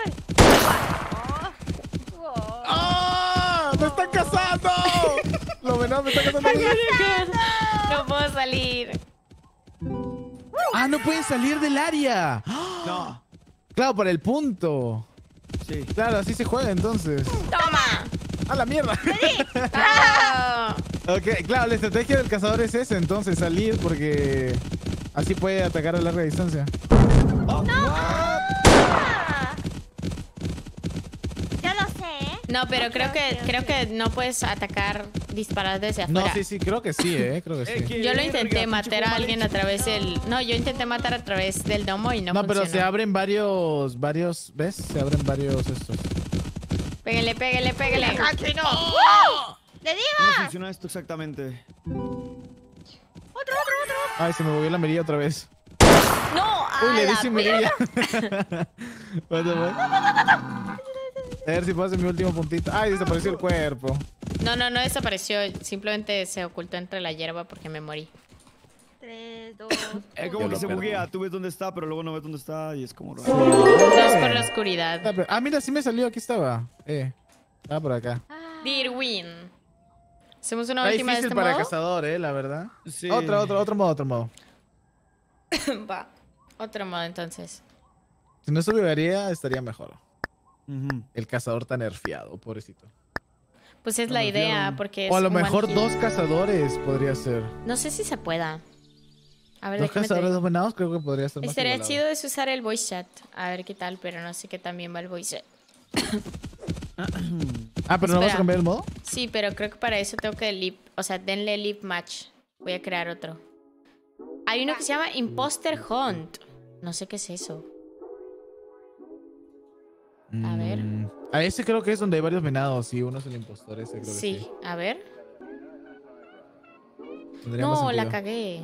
¡Ah! ¡Me están cazando! Lo menor me está cazando. No puedo salir. ¡Ah, no pueden salir del área! No. Claro, para el punto. Sí. Claro, así se juega entonces. ¡Toma! ¡A la mierda! ¡Ah! Ok, claro, la estrategia del cazador es esa, entonces, salir, porque así puede atacar a larga distancia. Oh, Ah, ya lo sé. No, pero creo que no puedes atacar, disparar desde No, afuera. sí, creo que sí, creo que sí. Yo lo intenté matar a alguien a través del... No, yo intenté matar a través del domo y no No, pero se funcionó. abren varios, ¿ves? Se abren varios estos. Pégale. Aquí no. ¡Le di ¿Cómo más! funciona esto exactamente? Otro. Ay, se me movió la mirilla otra vez. ¡No! Uy, le di la sin mirilla. What the fuck? A ver si puedo hacer mi último puntito. Ay, desapareció el cuerpo. No desapareció. Simplemente se ocultó entre la hierba porque me morí. 3, 2, Es como Yo que lo se perdí. buguea. Tú ves dónde está, pero luego no ves dónde está y es como raro. No es por la oscuridad. Ah, mira, sí me salió. Aquí estaba. Estaba por acá. Dirwin. Hacemos una Está última de difícil este para modo. cazador, la verdad. Sí. Otro modo. Va. Otro modo entonces. Si no se buguearía, estaría mejor. Ujú. El cazador tan nerfeado, pobrecito. Pues es No la me idea, fieron. porque es O a lo un mejor one hit. 2 cazadores podría ser. No sé si se pueda. A ver, 2 déjame te cazadores, digo. 2 venados, creo que podría ser más Estaría igualado. chido es usar el voice chat. A ver qué tal, pero no sé qué también va el voice chat. Ah, pero no vas a Espera. cambiar el modo. Sí, pero creo que para eso tengo que leap, o sea, denle leap match. Voy a crear otro. Hay uno que se llama Imposter Hunt. No sé qué es eso. A ver. A ese creo que es donde hay varios venados y uno es el impostor, ese creo que Sí, sí. a ver. Tendría más No, la sentido. cagué.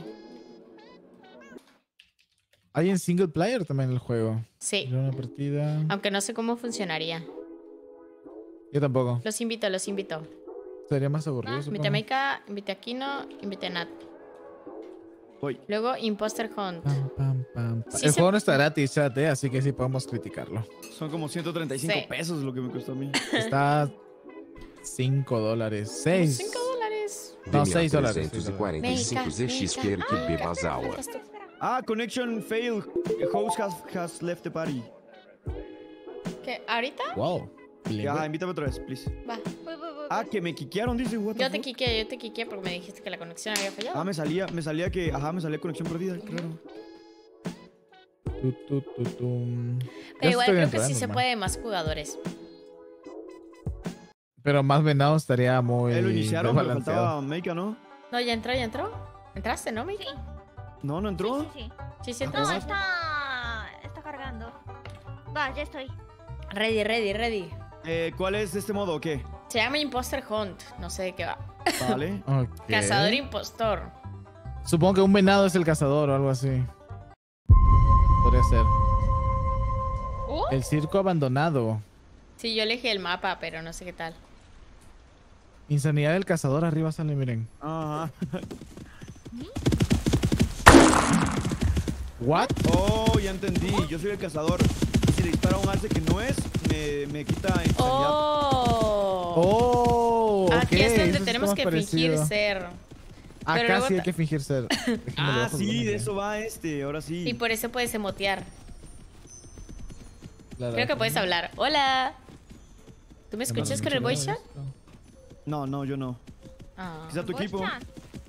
Hay en single player también el juego. Sí, Era una partida. aunque no sé cómo funcionaría. Yo tampoco. Los invito, los invito. Sería más aburrido, Invité supongo. a Meika, invité a Kino, invité a Nat. Voy. Luego Imposter Hunt. Pam, pam. Sí El se- juego no está gratis, chat, así que sí podemos criticarlo. Son como 135 Sí. pesos lo que me costó a mí. Está $5. 6. $5. No, Dê-me a $6. 345 ZX quer que bebas água. Ah, connection fail. Host has left the party. ¿Qué? ¿Ahorita? Wow. Ajá, invítame otra vez, please. Va. voy. Ah, que me quiquearon, dice. What the Yo te fuck? quiqué porque me dijiste que la conexión había fallado. Ah, me salía que, ajá, me salía conexión perdida, claro. Pero igual creo que sí se puede más jugadores. Pero más venado estaría muy Lo iniciaron, pero desbalanceado. faltaba Meika, ¿no? No, ya entró, ya entró. ¿Entraste, no, Miki? Sí, No, no entró. sí. Sí, sí No, entraste. está cargando. Va, ya estoy. Ready. ¿Cuál es este modo o qué? Se llama Imposter Hunt. No sé de qué va. Vale. Ok. Cazador impostor. Supongo que un venado es el cazador o algo así. Podría ser. El circo abandonado. Sí, yo elegí el mapa, pero no sé qué tal. Insanidad del cazador, arriba sale, miren. Ajá. ¿What? Oh, ya entendí. Yo soy el cazador. Si le dispara un alce que no es, me quita insanidad. ¡Oh! Oh, Aquí ok, es donde eso sí tenemos está que más fingir parecido. ser. Pero Acá luego sí hay ta- que fingir ser. Déjenme Ah, lo bajo, sí, lo de bajo. eso va ahora sí. Y por eso puedes emotear. Claro. Creo que puedes hablar. ¡Hola! ¿Tú me escuchas con el voice chat? No, yo no. Ah. Quizá tu Voice equipo. chat.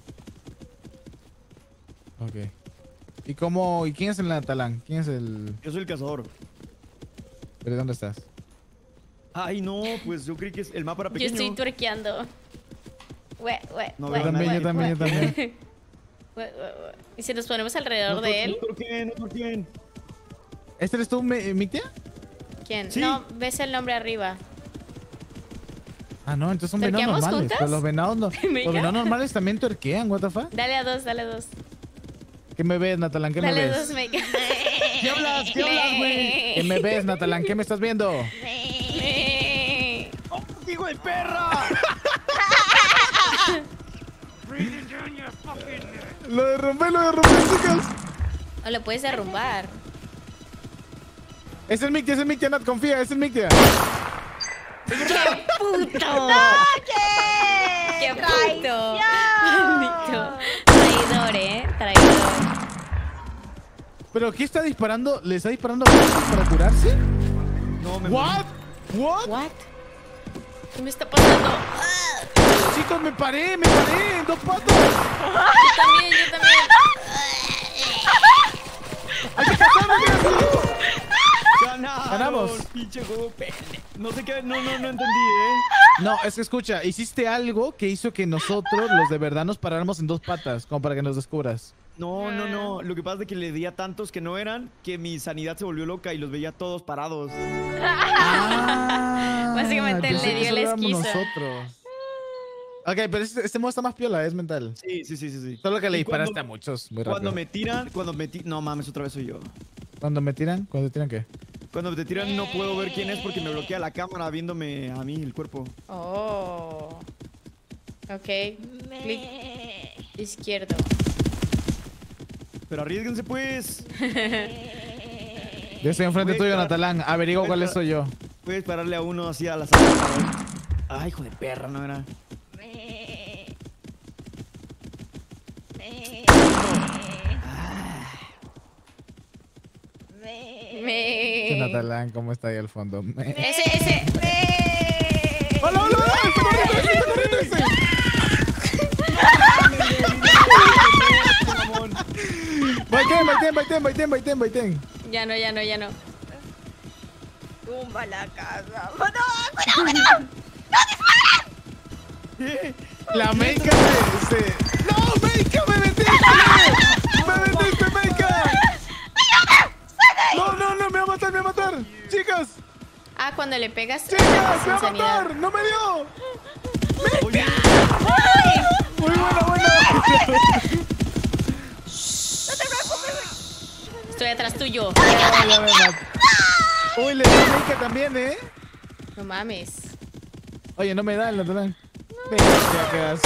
Ok. ¿Y cómo? ¿Y quién es el Natalán? ¿Quién es el...? Yo soy el cazador. ¿Pero dónde estás? Ay, no, pues yo creí que el mapa era Yo pequeño. estoy tuerqueando. No Hue, veo nada. Yo también. Hue. Y si nos ponemos alrededor de él, No toquen. ¿Este eres tú, Mitia? ¿quién? Sí. No, ves el nombre arriba. Ah, no, entonces son venados ¿Tuerqueamos normales. juntas? Pero los venados no. Mira. Los venados normales también tuerquean, what the fuck. Dale a dos, dale a dos. ¿Qué me ves, Natalán? ¿Qué me Dale a ves? dos, Meika. ¿Qué hablas? ¿Qué hablas, güey? ¿Qué me ves, Natalán? ¿Qué me estás viendo? ¡Hijo de perra! Lo derrumbé, chicas. O lo puedes derrumbar. Es el Mictia, Nat, confía, es el Mictia. ¡Qué puto! ¡Qué puto! Maldito. Traidor, traidor. ¿Pero qué está disparando? ¿Le está disparando para curarse? No, me ¿What? ¿What? ¿What? ¿Qué me está pasando? Chicos, me paré, en 2 patas. Yo también. Ganamos. Ganamos. Pinche juego pendejo. No sé qué, no entendí, No, es que escucha, hiciste algo que hizo que nosotros, los de verdad, nos paráramos en 2 patas, como para que nos descubras. No. Lo que pasa es que le di a tantos que no eran que mi sanidad se volvió loca y los veía todos parados. Básicamente pensé le que dio solo la éramos esquiza. nosotros. Ok, pero este modo está más piola, es mental. Sí. Solo que le Y disparaste cuando- a muchos, muy Cuando rápido. me tiran, no mames, otra vez soy yo. ¿Cuándo me tiran? ¿Cuándo te tiran qué? Cuando te tiran no puedo ver quién es porque me bloquea la cámara viéndome a mí el cuerpo. Oh. Ok. Clic izquierdo. Pero arriesguense, pues. Yo estoy enfrente tuyo, Natalán. Averigua cuál soy yo. Puedes pararle a uno así a la sala. Ay, hijo de perra, no era. ¿Qué Natalán? ¿Cómo está ahí al fondo? Ese. ¡Hola, hola! ¡Está corriendo ese! Baiten. Ya no. Tumba la casa. ¡No! ¡Cuidado! La Meika se... ¡No, Meika! ¡Me metiste! Meika! No, me va a matar. Chicas, Cuando le pegas. me va a matar. ¡No me dio! ¡Meika! Muy buena. Estoy atrás tuyo. Uy, le dio a Meika también, ¿eh? No mames. Oye, no me da el Natalán. Venga, ¿qué haces?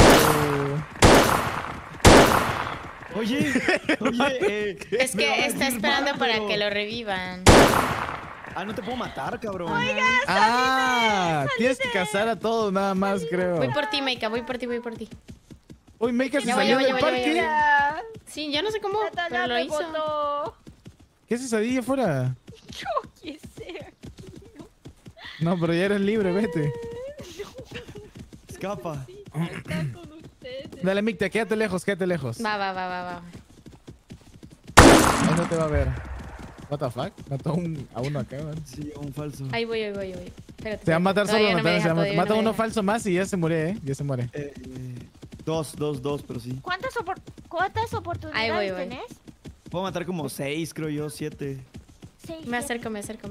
Oye, Es que está esperando para que lo revivan. No te puedo matar, cabrón. Tienes que cazar a todos nada más, creo. Voy por ti, Meika, voy por ti. Uy, Meika se Ya salió voy. del parque. Sí, yo no sé cómo, pero lo hizo. ¿Qué haces ahí afuera? Yo quise. No, pero ya eres libre, vete. Escapa. Está con ustedes. Dale, Micte, quédate lejos. Va. Ahí no te va a ver. What the fuck? Mató a uno acá, ¿verdad? Sí, un falso. Ahí voy. Espérate. Se va a matar solo, Todavía no me deja, Natalán. todavía Mata no me uno deja. falso más y ya se muere, ¿eh? Ya se muere. Dos, pero sí. ¿Cuántas Ahí oportunidades voy. tenés? Puedo matar como 6, creo yo, 7. 6. Me acerco.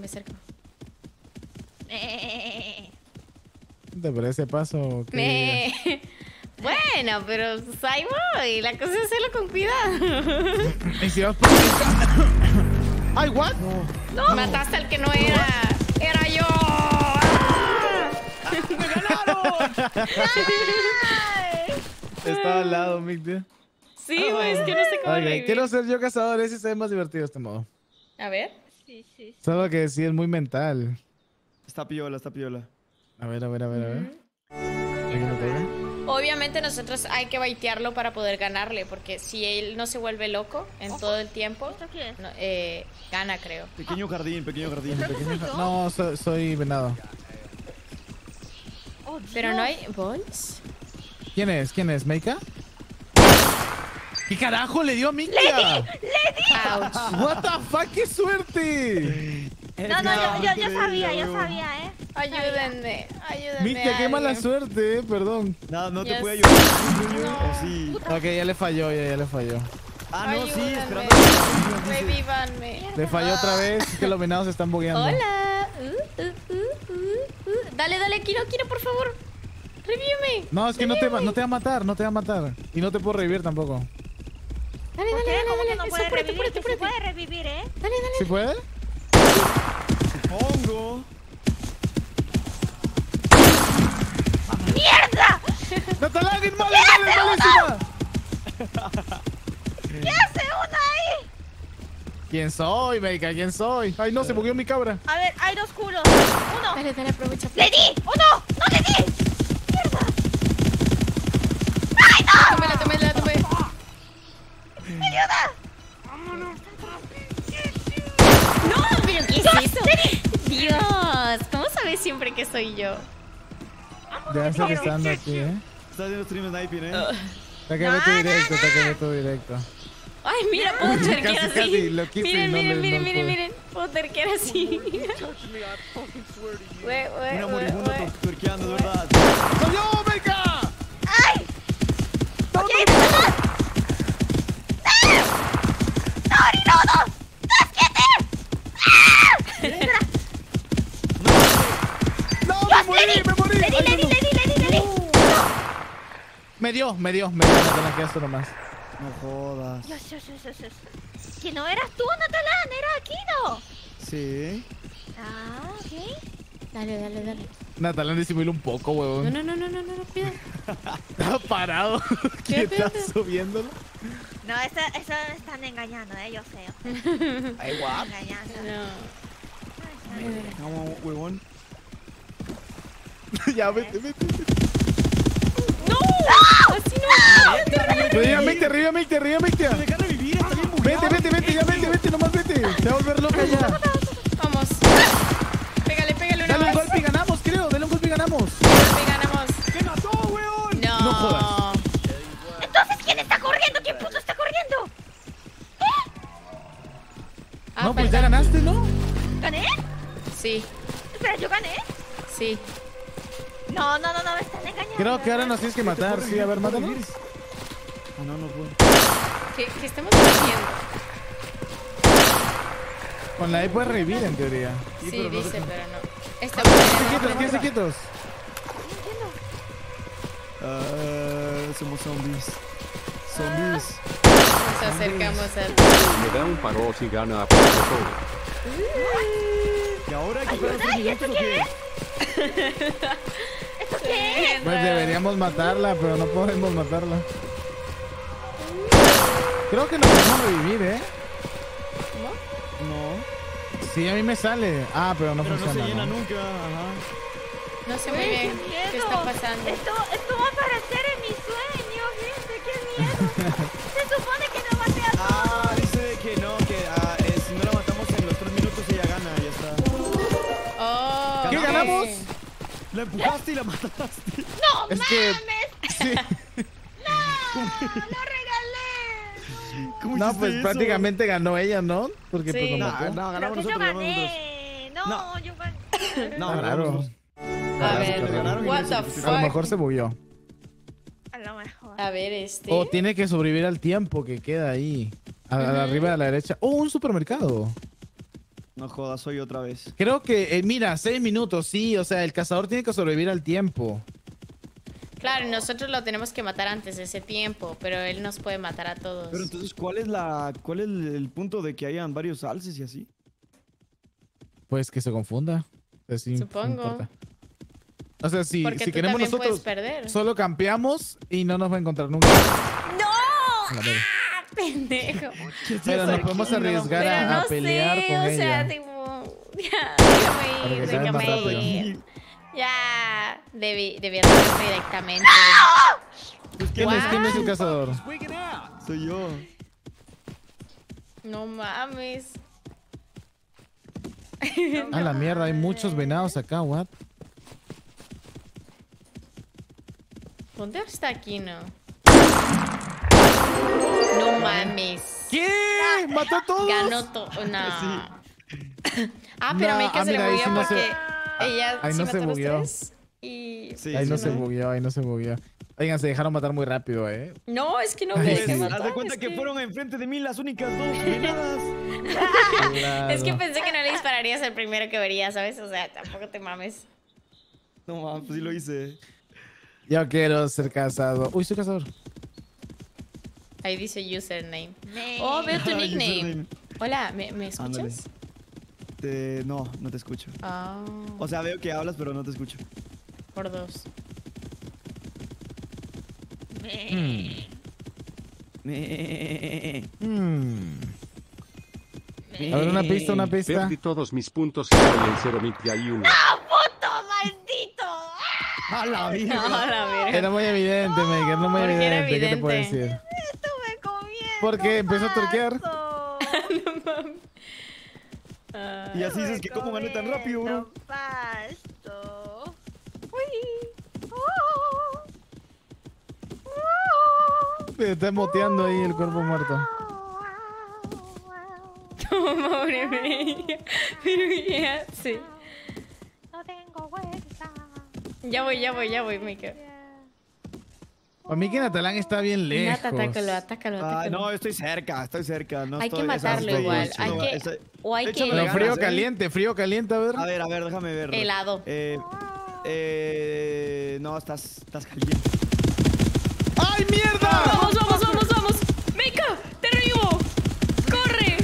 Por ese paso. ¿qué? Bueno, pero pues, ahí voy. La cosa es hacerlo con cuidado. Y si vas por ¡ay, what! No. Mataste al que no era. ¡Era yo! ¡Me ganaron! Estaba al lado, Micte. Sí, güey, es que no sé cómo revivir. Quiero ser yo cazador, ese se ve más divertido este modo. A ver. Sí. Solo que sí es muy mental. Está piola. A ver. ¿Alguien lo pega? Obviamente nosotros hay que baitearlo para poder ganarle, porque si él no se vuelve loco en todo el tiempo, ¿Esto qué es? no, gana, creo. Pequeño jardín. No, soy venado. Oh, Pero Dios. no hay... ¿Boys? ¿Quién es? ¿Meika? ¿Qué carajo le dio a Mika? Ouch. What the fuck, qué suerte. No, yo sabía, Ayúdenme. Mika, qué mala alguien. suerte, perdón. No te Ya puede sé. ayudar. ¿O sí? Ok, ya le falló. No, sí, Ayúdenme. esperando. Revívanme. Le falló otra vez, es que los venados se están bugueando. Hola. Dale, Kiro, por favor. Revíveme. No, es que no te va a matar. Y no te puedo revivir tampoco. Dale. ¿Por qué? ¿Cómo que no puede Apúrate, revivir? apúrate, Que sí apúrate. puede revivir, ¿eh? Dale. ¿Sí puede? Pongo. ¡Natalán, es malísima! ¿Qué hace uno ahí? ¿Quién soy, Meika? ¿Quién soy? Ay, no, se bugueó mi cabra. A ver, hay dos culos. Uno. Dale, aprovecha. ¡Le di! ¡Uno! ¡No le di! ¡Mierda! La tomé. ¡Me ayuda! No, pero ¿qué es eso? Dios, ¿cómo sabes siempre que soy yo? Ya está estando aquí, ¿eh? Está haciendo stream sniper, Está que meto directo. Ay, mira, puedo terquear Casi, así. lo quise y no Miren. Puedo terquear así. Una moribunda tuerqueando, de verdad. ¡Soy yo, Meika! ¡Ay! ¡Ok, ¡No, me morí! ¡Le di! Me dio, Natalán, que esto nomás. No jodas. Dios. Que no eras tú, Natalán, era Akino. Sí. Ah, ok. Dale. Natalán disimula un poco, No, huevón. no, cuidado. Estaba parado. ¿Qué Cuidado, estás subiéndolo? No, eso me están engañando, yo sé. Ay, guap. Engañando. No. No, huevón. Ya, vete. Así no. Revívame, revívame. Deja de vivir, está bien bugueado. Vete, nomás vete. Se va a volver loca ya. Vamos. Pégale una Dale un más. golpe y ganamos, creo. Dale un golpe y ganamos. Golpe, ganamos. ¡Te mató, weón! No. No jodas. Entonces, ¿quién está corriendo? ¿Quién puto está corriendo? No, pues ya ganaste, ¿no? ¿Gané? Sí, Espera, ¿yo gané? sí. No, me están engañando. Creo que ahora nos tienes que matar. Sí, a ver, mátanos. Ah, no puedo. ¿Qué estamos haciendo? Con la E puedes revivir, en teoría. Sí, dice, pero no. Estamos Quédense quietos. Somos zombies. Zombies. Nos acercamos al... Me da un paro si gana a poco todo. ¿Y ahora hay que esperar 3 minutos o qué? ¿Esto qué es? Pues deberíamos matarla, pero no podemos matarla. Creo que nos podemos revivir, ¿eh? No. Sí, a mí me sale. Ah, pero no Pero no se funciona. llena ¿no? nunca. Ajá. No sé muy bien qué está pasando. Esto va a aparecer en mi sueño, gente. ¡Qué miedo! Se supone que no maté a todos. Dice que no, que si no la matamos en los 3 minutos ella gana, ya está. Oh, ¿Qué ok. ganamos? La empujaste y la mataste. ¡No Es que... mames! Sí. ¡Lo regalé! ¿Cómo No, hiciste pues eso? prácticamente ganó ella, ¿no? Porque Sí. pues lo No, mató. no, Creo ganamos que yo nosotros, ganamos nosotros. gané. No, No. yo gané. No, Ah, ganamos raro. nosotros. A ver, Ganaron y what no the se fuck. A lo mejor se bugueó. A lo mejor. A ver, este... O tiene que sobrevivir al tiempo que queda ahí. Arriba a la derecha. ¡Oh, un supermercado! No jodas, soy otra vez. Creo que, mira, 6 minutos, sí. O sea, el cazador tiene que sobrevivir al tiempo. Claro, nosotros lo tenemos que matar antes de ese tiempo, pero él nos puede matar a todos. Pero entonces, ¿cuál es el punto de que hayan varios alces y así? Pues que se confunda. Pues, sí, Supongo. no importa. O sea, si Porque tú queremos también puedes nosotros perder. solo campeamos y no nos va a encontrar nunca. ¡No! A ver. Pendejo. Pero nos podemos arriesgar Pero a no pelear sé, con o ella. sea, tipo... Ya, Para que déjame salga más rápido. ir. Ya, debí hacerlo directamente. ¿Quién es el cazador? Soy yo. No mames. A la mierda, hay muchos venados acá, what? ¿Dónde está aquí, no? No mames. ¿Qué? ¿Mató a todos? Ganó todo. No. Ah, pero No, Meika se le mira, ahí bugueó sí no se- porque ella ahí sí no mató se a los bugueó. 3. Y... Sí, Ahí sí, no se bugueó, ahí no se bugueó. Oigan, se dejaron matar muy rápido, ¿eh? No, es que no me Ay, dejé sí. matar. Haz de cuenta es que fueron enfrente de mí las únicas 2 venadas. Es que Claro. pensé que no le dispararías el primero que vería, ¿sabes? O sea, tampoco te mames. No mames, pues sí lo hice. Yo quiero ser casado. Uy, soy cazador. Ahí dice username. Me- Oh, veo tu Ay, nickname. username. Hola, ¿me escuchas? Ándale. No te escucho. Ah, O sea, veo que hablas, pero no te escucho. por 2. me- A ver, una pista. Perdí todos mis puntos y estoy en 0.1. ¡Puto maldito! ¡A la vida! No, la verga. Era muy evidente, Maker, no muy ¿Por qué era evidente. ¿Qué te puedo evidente? decir? Estuve comiendo. Porque empezó a torquear. pasto. No mames. Ah, Y así dices que cómo gané tan rápido, bro. Comiendo pasto. Uy. Oh. Oh. Me está moteando ahí el cuerpo muerto. pobre Meika. Pero ¿qué hace? No tengo vuelta. Ya voy, Meika. Para mí que Natalán está bien lejos. Nata, atácalo. No, estoy cerca. No Hay que estoy- matarlo estoy- igual. estoy- Hay que... estoy- O hay échale Pero que... ganas, frío caliente, a ver. A ver, déjame ver. Helado. No, estás caliente. ¡Ay, mierda! ¡Vamos! ¡Meika! ¡Te revivo! ¡Corre!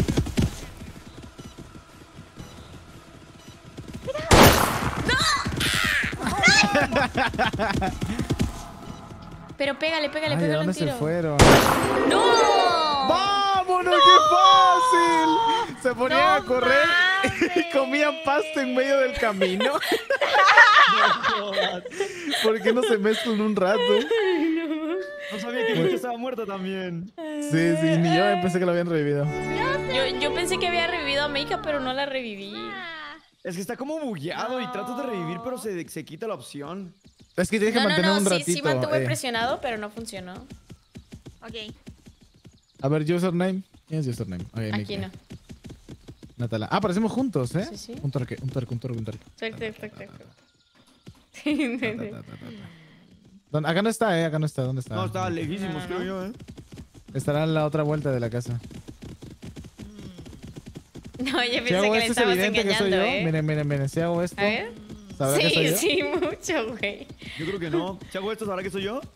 pégale, Ay, ¿de pégale un dónde se tiro. fueron? ¡No! ¡Vámonos! ¡Qué fácil! Se ponían a ¡No correr y mames! comían pasto en medio del camino. ¿Por qué no se mezclan un rato? No sabía que Mica estaba muerta también. Sí, sí, ni yo pensé que lo habían revivido. Yo pensé que había revivido a Meika, pero no la reviví. Ah, Es que está como bugueado y tratas de revivir, pero se quita la opción. Es que tienes que No, mantener un sí, ratito. sí mantuve presionado, pero no funcionó. ok. A ver, username. ¿Quién es username? Okay, Aquí Mica. no. Natala. Ah, parecemos juntos, ¿eh? Sí, sí. Un torque. Suerte. Acá no está, ¿eh? Acá no está. ¿Dónde está? No, estaba lejísimos, No. creo yo, ¿eh? Estará en la otra vuelta de la casa. No, yo Si pensé hago que le esto es estabas evidente que soy yo. engañando, Miren. Si hago esto. A ver. ¿sabrá que soy Sí, yo? sí, mucho, güey. Yo creo que no. Si hago esto, ¿sabrá que soy yo?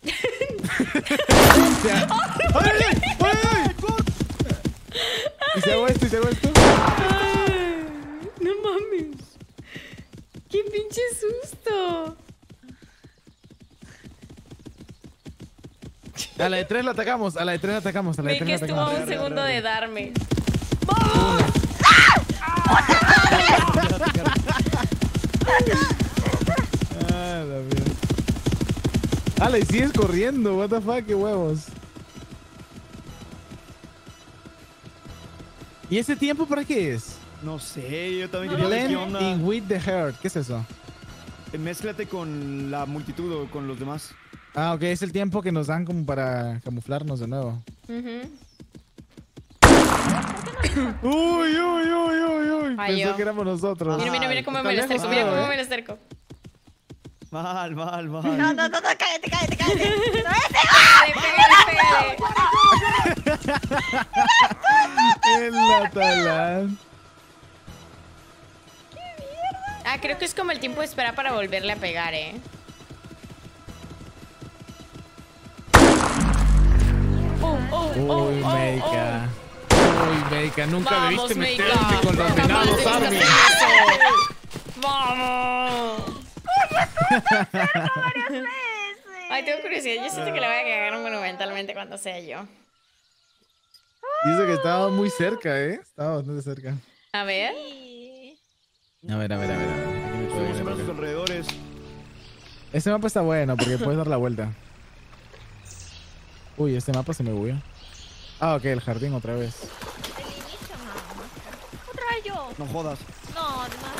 ¡Ay! ¿Y si hago esto? No mames. ¡Qué pinche susto! A la de 3 la atacamos. Vi que estuvo a un segundo de darme. La mierda. Ale, y sigues corriendo. What the fuck, qué huevos. ¿Y ese tiempo para qué es? No sé, yo también quería ver qué Blend onda. in with the herd. ¿Qué es eso? Mézclate con la multitud o con los demás. Ah, ok, es el tiempo que nos dan como para camuflarnos de nuevo. Ujú. Uy. Falló. Pensó que éramos nosotros. Mira cómo Está me lo lejos, acerco. Mira ¿eh? cómo me lo acerco. Mal. No, cállate. Pégale. El Natalán. Ah, creo que es como el tiempo de espera para volverle a pegar, ¿eh? Uy, Meika. Nunca Vamos, debiste Meika. meterte con los Jamás venados, debiste Armin. hacer eso. ¡Vamos! Ay, tengo curiosidad. Yo siento que le voy a cagar monumentalmente cuando sea yo. Dice que estaba muy cerca, ¿eh? Estaba bastante cerca. A ver. Sí. A ver. Aquí me puedo Estamos ir, siempre a sus ok. alrededores. Este mapa está bueno porque puedes dar la vuelta. Uy, este mapa se me bugueó. Ah, ok, el jardín otra vez. El inicio nada más. Otra vez yo. No jodas. No, además.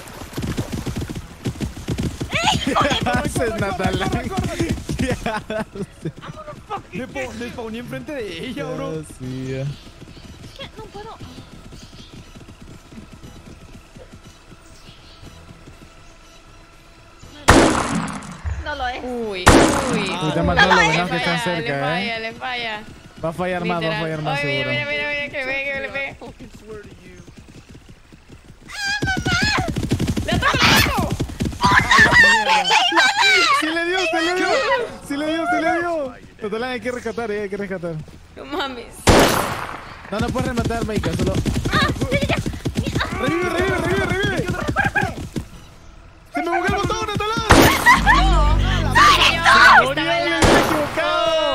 ¿Qué haces, Natalán? ¿Qué haces? Me spawné enfrente de ella, bro. Sí, ya. ¿Qué? No puedo. No lo es. Uy. Uy, te mató los Le venados que están falla, cerca, ¿eh? Le falla. Va a fallar más, Literal. Ay, seguro. mira, que le pegue, le pegue. ¡Le atrapó! ¡Sí le dio! Natalán, hay que rescatar. No mames. No puedes rematar, Meika, solo... ¡Revive! ¡Se me bugueó el botón, Natalán! No. ¡Murió! Estaba ¡Me en la... he equivocado!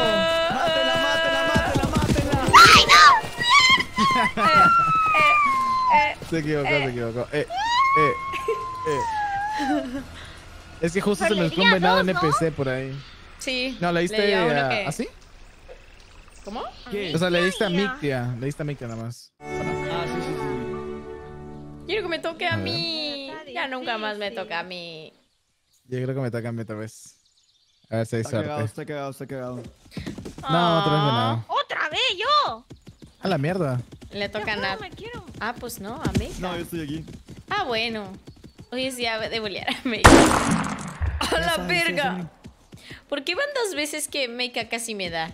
Se equivocó. Es que justo se me fue un venado NPC por ahí. Sí. No, le diste dio a uno a... que- ¿Así? ¿Cómo? ¿Qué? O sea, le diste a Ya. Mictia. nada más. Ah, sí. Quiero que me toque a A ver. mí. Está Ya nunca más me difícil. toca a mí. Yo creo que me toca a mí otra vez. A ver si hay suerte. Está cagado. No, otra vez Ah, venado. ¡Otra vez yo! A la mierda. Le toca a Ya, Nat. me quiero. Ah, pues no, a mí. No, yo estoy aquí. Ah, bueno. Oye, sí, de bolear a Meika. ¡A la verga! ¿Por qué van 2 veces que Meika casi me da?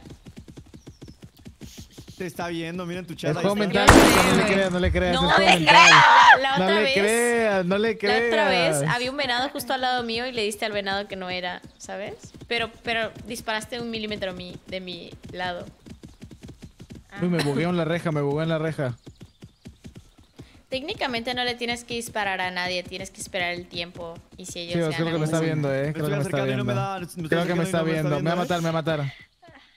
Te está viendo, mira en tu chat. Es ahí juego está. mental, Yo Mica, sé, no le güey. creas, No, es juego la mental. otra No le vez. creas. La otra vez había un venado justo al lado mío y le diste al venado que no era, ¿sabes? Pero disparaste 1 milímetro de mi lado. Uy, me bugueó en la reja, Técnicamente no le tienes que disparar a nadie, tienes que esperar el tiempo. Y si ellos Sí, ganan, creo que lo pues está sí. viendo, Me Creo estoy que me está acercando y no viendo. me da. Creo que me está viendo. Me va a matar.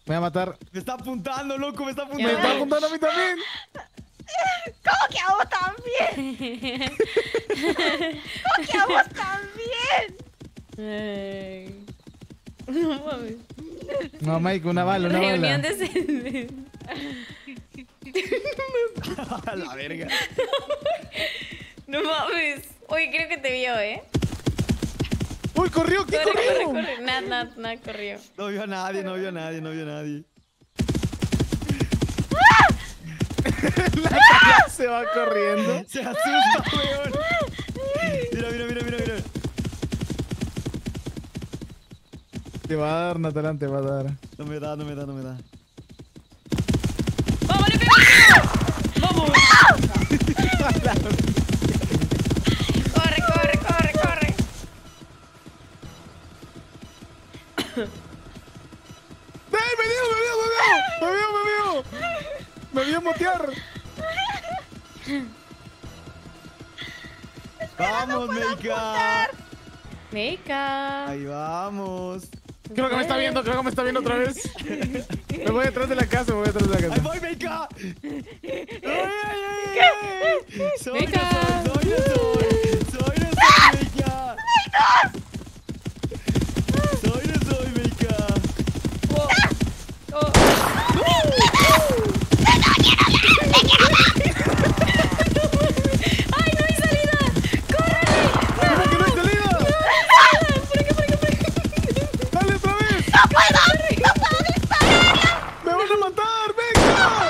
Me va a matar. Me está apuntando, loco, me está Me apuntando. está apuntando a mí también. ¿Cómo que a vos también? ¿Cómo que a vos también? Ay. No mames. No, Mike, una bala, una Reunión bala. de... A la verga. No mames. Uy, creo que te vio, ¿eh? ¡Uy, corrió! ¿Qué corrió? Corre. Nada, corrió. No vio a nadie, no vio a nadie, no vio a nadie. La cara se va corriendo. Se asusta, weón. Mira. Te va a dar, Natalán, te va a dar. No me da. ¡Vamos, le pegamos! ¡Vamos! Corre. ¡Ey, me vio motear! Vamos, Meika. Meika. Ahí vamos. Creo que me está viendo otra vez. Me voy detrás de la casa, Ahí voy, Meika. Soy Meika. Soy, Meika. Soy, Meika. Oh. ¡Ay, no hay salida! ¡Córrele! ¿Cómo que no hay salida? ¡Por aquí! ¡Dale otra vez! ¡No puedo dispararla! ¡Me van a matar! ¡Venga!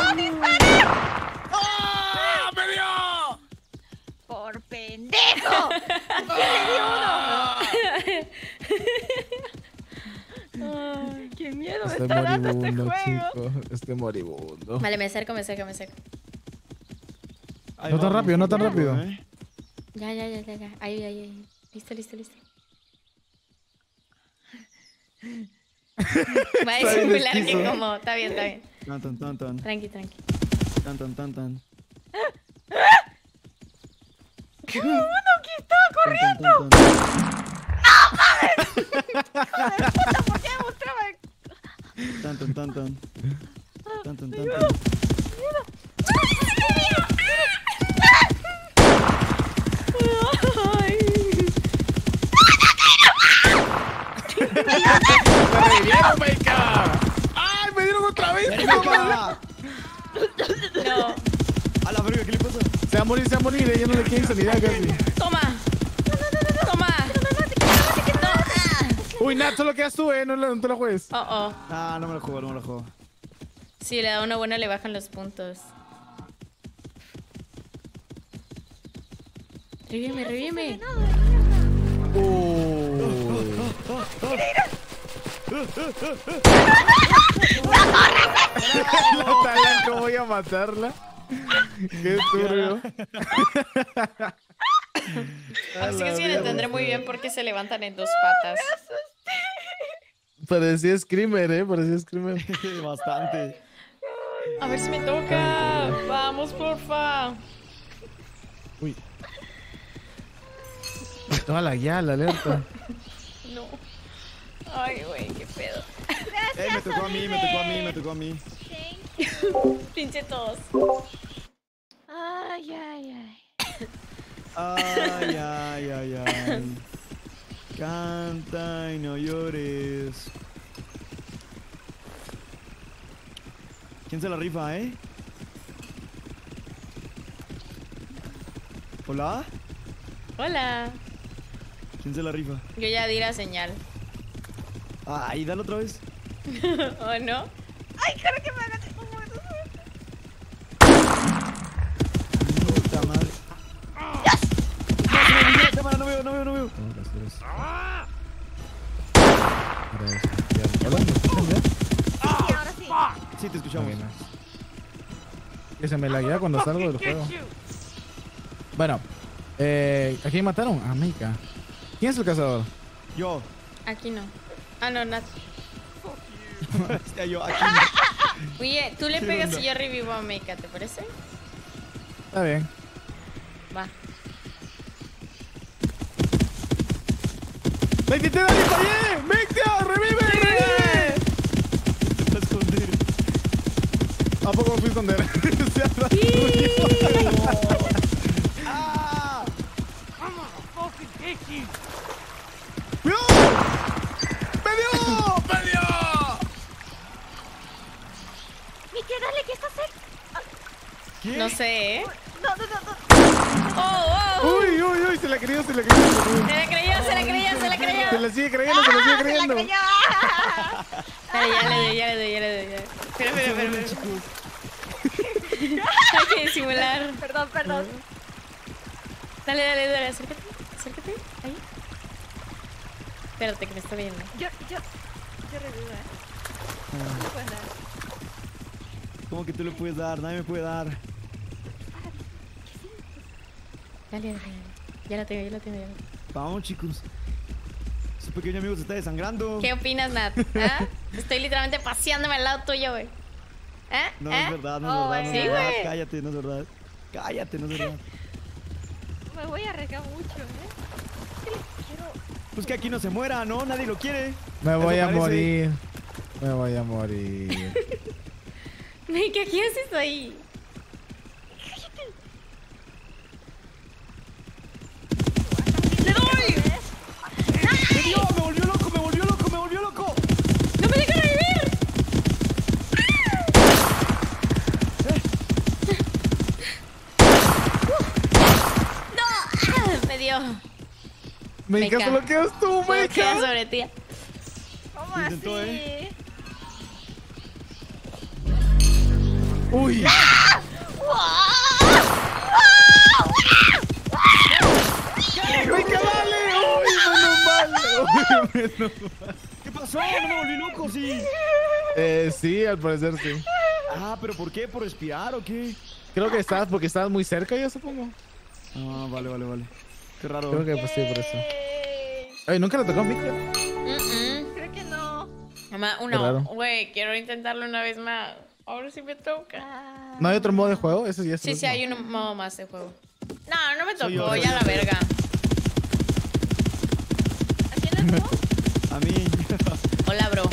¡Ah! ¡Me dio! ¡Por pendejo! ¡Sí le dio uno! Ay, ¡qué miedo me Estoy está dando este moribundo, juego! chico. Estoy moribundo. Vale, me acerco. Ahí No tan vamos, rápido, no tan rápido. Ya. Ahí. Listo. Va a Está bien disimular que esquizo. como... Está bien. Tan. Tranqui. Tan. ¡Uno que está corriendo! ¡Puta, por qué me mostraba el... Tan. ¡Me revivieron, Meika! ¡Ay, me dieron otra vez! Meika. No. A la verga, ¿qué le pasa? Se va a morir, ya no le queda insanidad casi. Toma. Toma. Uy, Nat, solo quedas tú, no te lo juegues. Oh. Ah, no me lo juego. Si le da una buena, le bajan los puntos. Revíveme. Natalia, ¿cómo voy a matarla? Qué turbio. Así que sí le entendré muy bien por qué se levantan en dos patas. Parecía Screamer, parecía Screamer. Bastante. A ver si me toca. Vamos, porfa. Uy. Toda la alerta. No. Ay, güey, qué pedo. Me tocó a mí. Pinche tos. Ay. Ay. Canta y no llores. ¿Quién se la rifa, ¿Hola? Hola. ¿Quién se la rifa? Yo ya di la señal. Ay, dale otra vez. ¿O no? ¡Ay, creo que me agaché! Puta madre. Cámara, no veo. Hola, ¿me escuchan ya? Sí, ahora sí. Sí, te escuchamos. Que se me laguea cuando salgo del juego. Bueno, ¿a quién mataron? A Meika. ¿Quién es el cazador? Yo. Aquí no. Ah, no, Nat. Yo, aquí. Oye, tú le pegas y yo revivo a Meika, ¿te parece? Está bien. Va. ¡Me intenté dar y fallé! ¡Meika! ¡Revive! Te escondí. ¿A poco me fui a esconder? ¡Ah! ¡No! ¡Me dio! Miki, dale, que está cerca. ¿Qué? No sé, ¿eh? No. ¡Oh! Uy, se la creyó. Se la creyó. Se la sigue creyendo. Dale, ya le doy. Espera. Hay que disimular. Perdón. Dale, acércate. Ahí. Espérate, que me está viendo. Yo revivo, No puedes dar. ¿Cómo que tú le puedes dar? Nadie me puede dar. Dale. Ya la tengo. Vamos, chicos. Su pequeño amigo se está desangrando. ¿Qué opinas, Nat? ¿Ah? Estoy literalmente paseándome al lado tuyo, güey. No es verdad, no es verdad. sí, güey. Cállate, no es verdad. Me voy a arriesgar mucho, Es que les quiero... Pues que aquí no se muera, ¿no? Nadie lo quiere. Me voy a parece. morir. Me voy a morir. ¿Qué haces ahí? ¡Le doy! Me volvió loco. ¡No me deja revivir! ¡No! Me dio. Meika, Meika. ¿te lo quedas tú, Queda Meika? sobre ti. ¿Cómo Intentó, así? Uy. Meika, dale. Uy, menos mal. ¿Qué pasó? No me volví loco, sí. Sí, al parecer sí. Ah, ¿pero por qué? ¿Por respirar o qué? Creo que porque estabas muy cerca, yo supongo. Ah, vale. Qué raro. Creo que pues sí, por eso. Yay. Ay, ¿nunca le tocó a Meika? Creo que no. Mamá, Qué raro. güey, quiero intentarlo una vez más. Ahora sí me toca. ¿No hay otro modo de juego? Eso ya es el Sí, último. hay un modo más de juego. No me Soy yo, tocó, soy ya yo. la verga. ¿A quién le tocó? A mí. Hola, bro.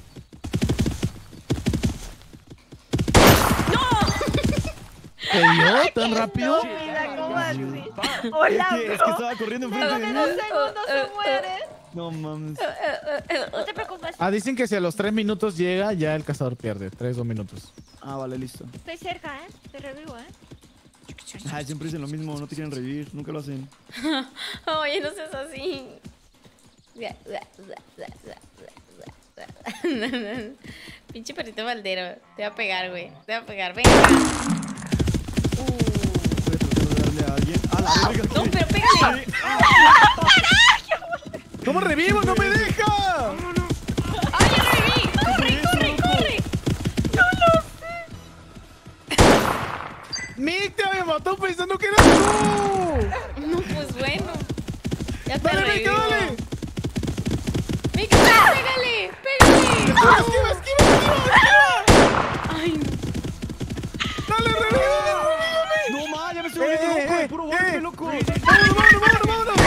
¿Te dio tan rápido? Mira, ¿cómo así? Es Hola, que estaba corriendo enfrente de En mí. 2 segundos se muere. No mames. No te preocupes. Dicen que si a los 3 minutos llega, ya el cazador pierde. 2 minutos. Ah, vale, listo. Estoy cerca, Te revivo, Ay, siempre dicen lo mismo, no te quieren revivir, nunca lo hacen. Oye, no seas así. Pinche perrito baldero. Te va a pegar, güey. Te va a pegar. Venga. Voy a tratar de darle a alguien. ¡A la verga! No, pero pégale. ¿Cómo revivo? ¡No me deja! ¡Ay, ya reviví! ¡Corre! ¡Meika me mató pensando que eras tú! No, pues bueno. Ya te ¡Dale, Meika, revivo. dale! ¡Meika, pégale! ¡Esquiva! ¡Ay, no! ¡Dale, revive! No mames, ya me estoy volviendo loco, de puro golpe, loco. ¡Vámonos!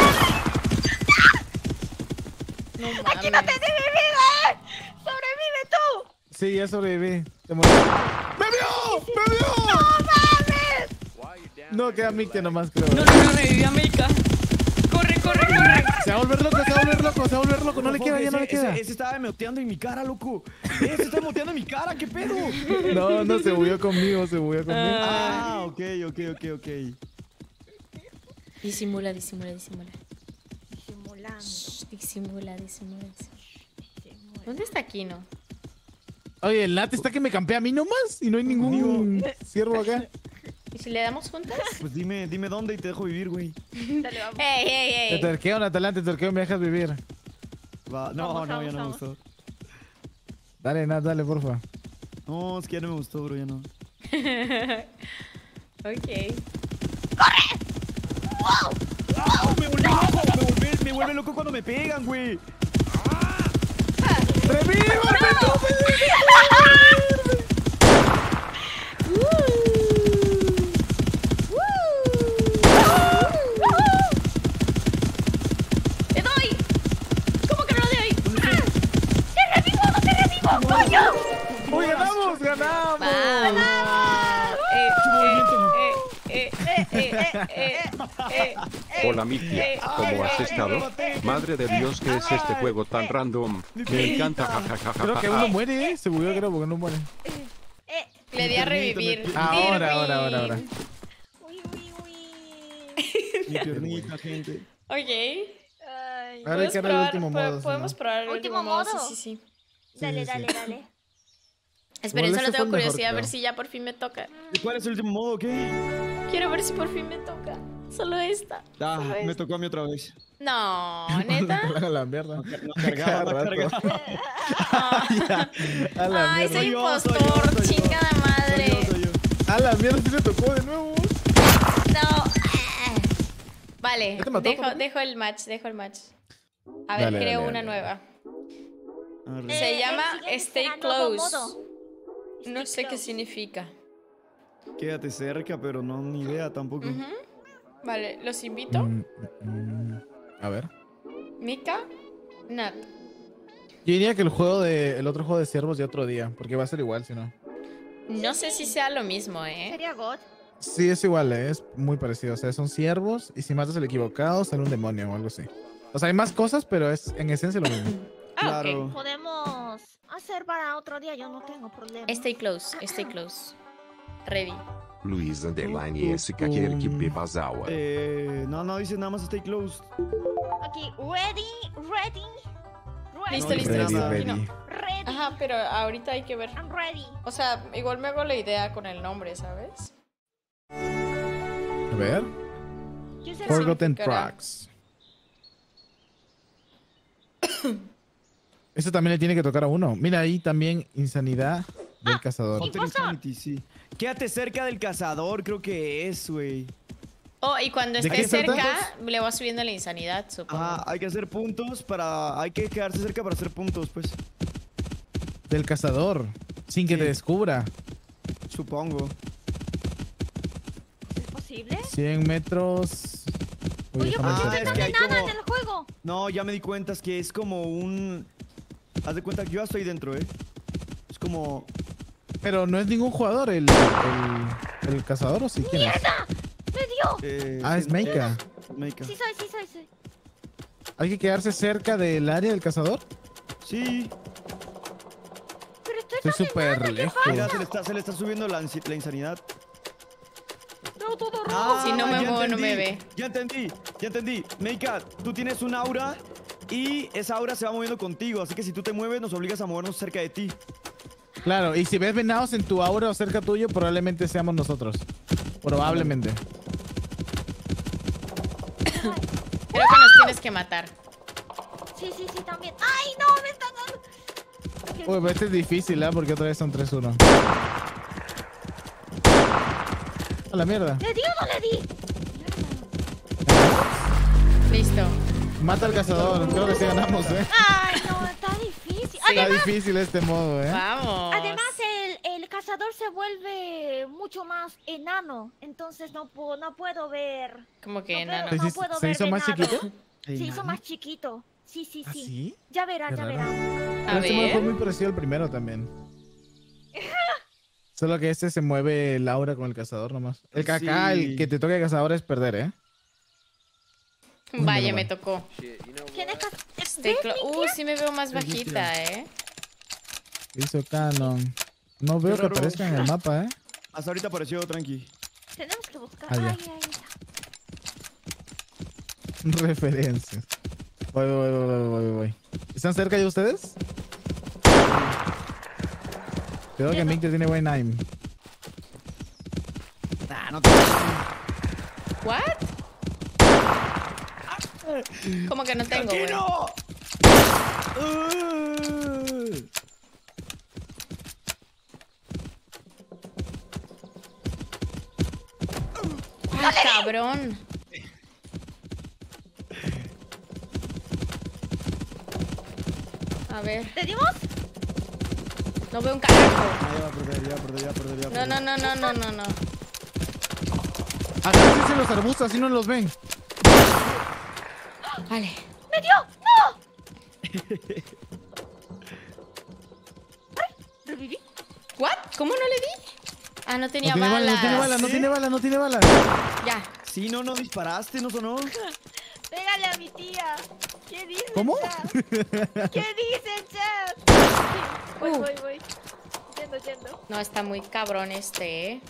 No mames. ¡Aquí no te di mi vida! ¡Sobrevive tú! Sí, ya sobreviví. Te morí. ¡Me vio! ¡No mames! No, queda Meika nomás, creo. No, reviví a Meika. ¡Corre! Se va a volver loco. No le queda, ya no le queda. Ese estaba emoteando en mi cara, loco. Ese está emoteando en mi cara, ¿qué pedo? No, se bugueó conmigo, Ah, ok. Disimula. Simulando. Disimula. ¿Dónde está Kino? Oye, el Nat está que me campea a mí nomás y no hay ningún ciervo acá. ¿Y si le damos juntas? Pues dime dónde y te dejo vivir, güey. Dale, vamos. ¡Ey! Te terqueo, Natalán, me dejas vivir. Va. No, Vamos, ya no me vamos. gustó. Dale, Nat, dale, porfa. No, es que ya no me gustó, bro, ya no. Ok. ¡Ah! ¡Me volvió loco! Me vuelve loco cuando me pegan, güey. ¡Revívame, no me dejes! ¡Le doy! ¿Cómo que no le doy? ¡Te revivo! ¡Coño! ¡Uy, ganamos! ¡Vamos! Hola Mitia, ¿cómo has estado? Madre de Dios, ¿qué es este juego tan random? Me encanta, jajajaja. Creo que uno muere, ¿eh? Se murió, creo, porque no muere. Le di a revivir. Ahora. Uy. Mi piernita, gente. Ok. Ay, Ahora hay que ver el último modo. Podemos probar el último ¿Último modo. modo? Sí. dale. Esperen, Igual solo ese fue tengo el mejor, curiosidad a ver creo. si ya por fin me toca. ¿Y cuál es el último modo o qué? Quiero ver si por fin me toca. Solo esta. Ah, Solo me esta. tocó a mí otra vez. No, neta. A la mierda. No cargaba, no cargaba. A la Ay, mierda. soy Soy yo, impostor, soy yo. chingada madre. Soy yo. A la mierda, sí le tocó de nuevo. No. Vale, ¿Ya te mató, papá? dejo el match. A ver, Dale, creo dale, una dale. nueva. Arre. Se el llama siguiente Stay será nuevo Close. modo. No Stay sé qué close. significa. Quédate cerca, pero no, ni idea tampoco. Ujú. Vale, los invito. A ver. Mika, Nat. Yo diría que el otro juego de ciervos de otro día, porque va a ser igual, si no. No sé si sea lo mismo, ¿eh? Sería God. Sí, es igual, es muy parecido. O sea, son ciervos y si matas al equivocado sale un demonio o algo así. O sea, hay más cosas, pero es en esencia lo mismo. Ah, Claro. ok. Podemos hacer para otro día, yo no tengo problema. Stay close. Ready. Luiz Underline S. Kakerki Bebazała. No, dice nada más stay close. Aquí, ready. Listo, No, listo, Ready, listo. ready. Aquí no. Ready. Ajá, pero ahorita hay que ver. I'm ready. O sea, igual me hago la idea con el nombre, ¿sabes? A ver. Yo sé Forgotten significará? Tracks. Este también le tiene que tocar a uno. Mira ahí también Insanidad del Cazador. Hotel Insanity, sí. Quédate cerca del cazador, creo que es, güey. Oh, y cuando ¿De esté qué trata? cerca, le va subiendo la insanidad, supongo. Ajá, hay que hacer puntos para... Hay que quedarse cerca para hacer puntos, pues. Del Cazador. Sin que Sí. te descubra. Supongo. ¿Es posible? 100 metros. Uy, Oye, déjame ¿por qué Ah, checar. es que hay nada como... en el juego? No, ya me di cuenta, es que es como un... Haz de cuenta que yo ya estoy dentro, ¿eh? Es como... Pero no es ningún jugador el Cazador, ¿o sí? ¿Quién es? ¡Me dio! Ah, es sí, Meika. Meika. Sí soy. ¿Hay que quedarse cerca del área del Cazador? Sí. Pero estoy Estoy súper lejos. Mira, se le está subiendo la insanidad. no, todo rojo. Ah, Si no me ya muevo, no me entendí, ve. Ya entendí. Meika, tú tienes un aura y esa aura se va moviendo contigo. Así que si tú te mueves, nos obligas a movernos cerca de ti. Claro, y si ves venados en tu aura o cerca tuyo, probablemente seamos nosotros. Probablemente. Creo que nos tienes que matar. Sí, también. ¡Ay, no! ¡Me están dando! Uy, pero este es difícil, ¿ah? Porque otra vez son 3-1. A la mierda. ¿Le di o no le di? Listo. Mata al Cazador. Creo que sí ganamos, ¿eh? ¡Ay, no! Está difícil. Está difícil este modo, ¿eh? Vamos. Además, el cazador se vuelve mucho más enano. Entonces no puedo ver. Como que No, enano. pero no ¿Se- puedo se ver hizo más venado. chiquito? Se hizo más chiquito. Sí. ¿Ah, sí? Ya verás, Qué ya raro. verás. A Pero este modo fue ver. muy parecido al primero también. Solo que este se mueve el aura con el Cazador nomás. El Sí. acá, el que te toque el Cazador es perder, ¿eh? Vaya, Bueno. me tocó. Tienes que... Stay sí me veo más bajita, ¿eh? Hizo Canon. No veo que raro. aparezca en el mapa, ¿eh? Hasta ahorita apareció tranqui. Tenemos que buscar. Ah, ya. Ay. Referencias. Voy. ¿Están cerca de ustedes? Creo que Mick tiene buen aim. No te... ¿What? ¿Cómo que no tengo, güey? ¡Tranquilo! ¡Ay, cabrón! A ver, ¿Te dimos? no veo un carajo. Ya va a perder. No. Agárrense los arbustos, así no los ven. Vale. ¡Me dio! ¡No! ¿Reviví? ¿What? ¿Cómo no le di? Ah, no tenía No tiene balas. balas, no tiene balas. Ya. Sí, no disparaste, no sonó. Pégale a mi tía. ¿Qué dice? ¿Cómo? ¿Qué dice el chat? Voy. Yendo. No, está muy cabrón ¿eh?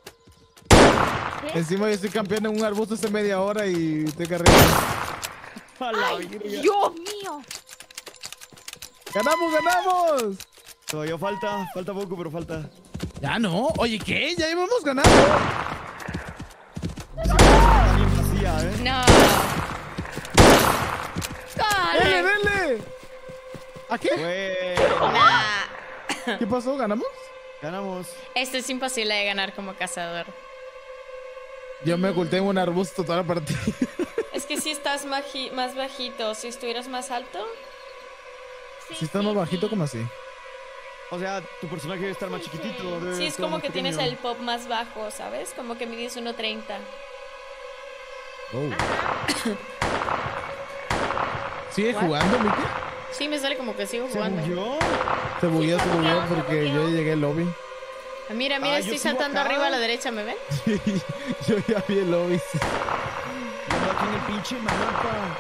Encima yo soy campeón en un arbusto hace media hora y te carré. A la ¡Ay, virga. Dios mío! ¡Ganamos! Todavía falta poco, pero falta. Ya no. Oye, ¿qué? Ya hemos ganado. Está bien vacía, ¿eh? No. ¡Dele, ¡Corre! dele! ¿A qué? Bueno, Nah. ¿Qué pasó? ¿Ganamos? ganamos. Esto es imposible de ganar como cazador. Yo me oculté en un arbusto toda la partida. Es que si estás más bajito, si estuvieras más alto. Si estás más bajito, ¿cómo así? O sea, tu personaje debe estar más chiquitito. debe Sí, es estar como más que tienes pequeño. el pop más bajo, ¿sabes? Como que mides 1.30. Oh. ¿Sigue What? jugando, Miki? Sí, me sale como que sigo ¿Se jugando. bugueó? Se bugueó porque yo ya llegué al lobby. Mira, Ah, yo estoy sigo saltando acá. arriba a la derecha, ¿me ven? Yo ya vi el lobby. Ando aquí en el pinche mapa.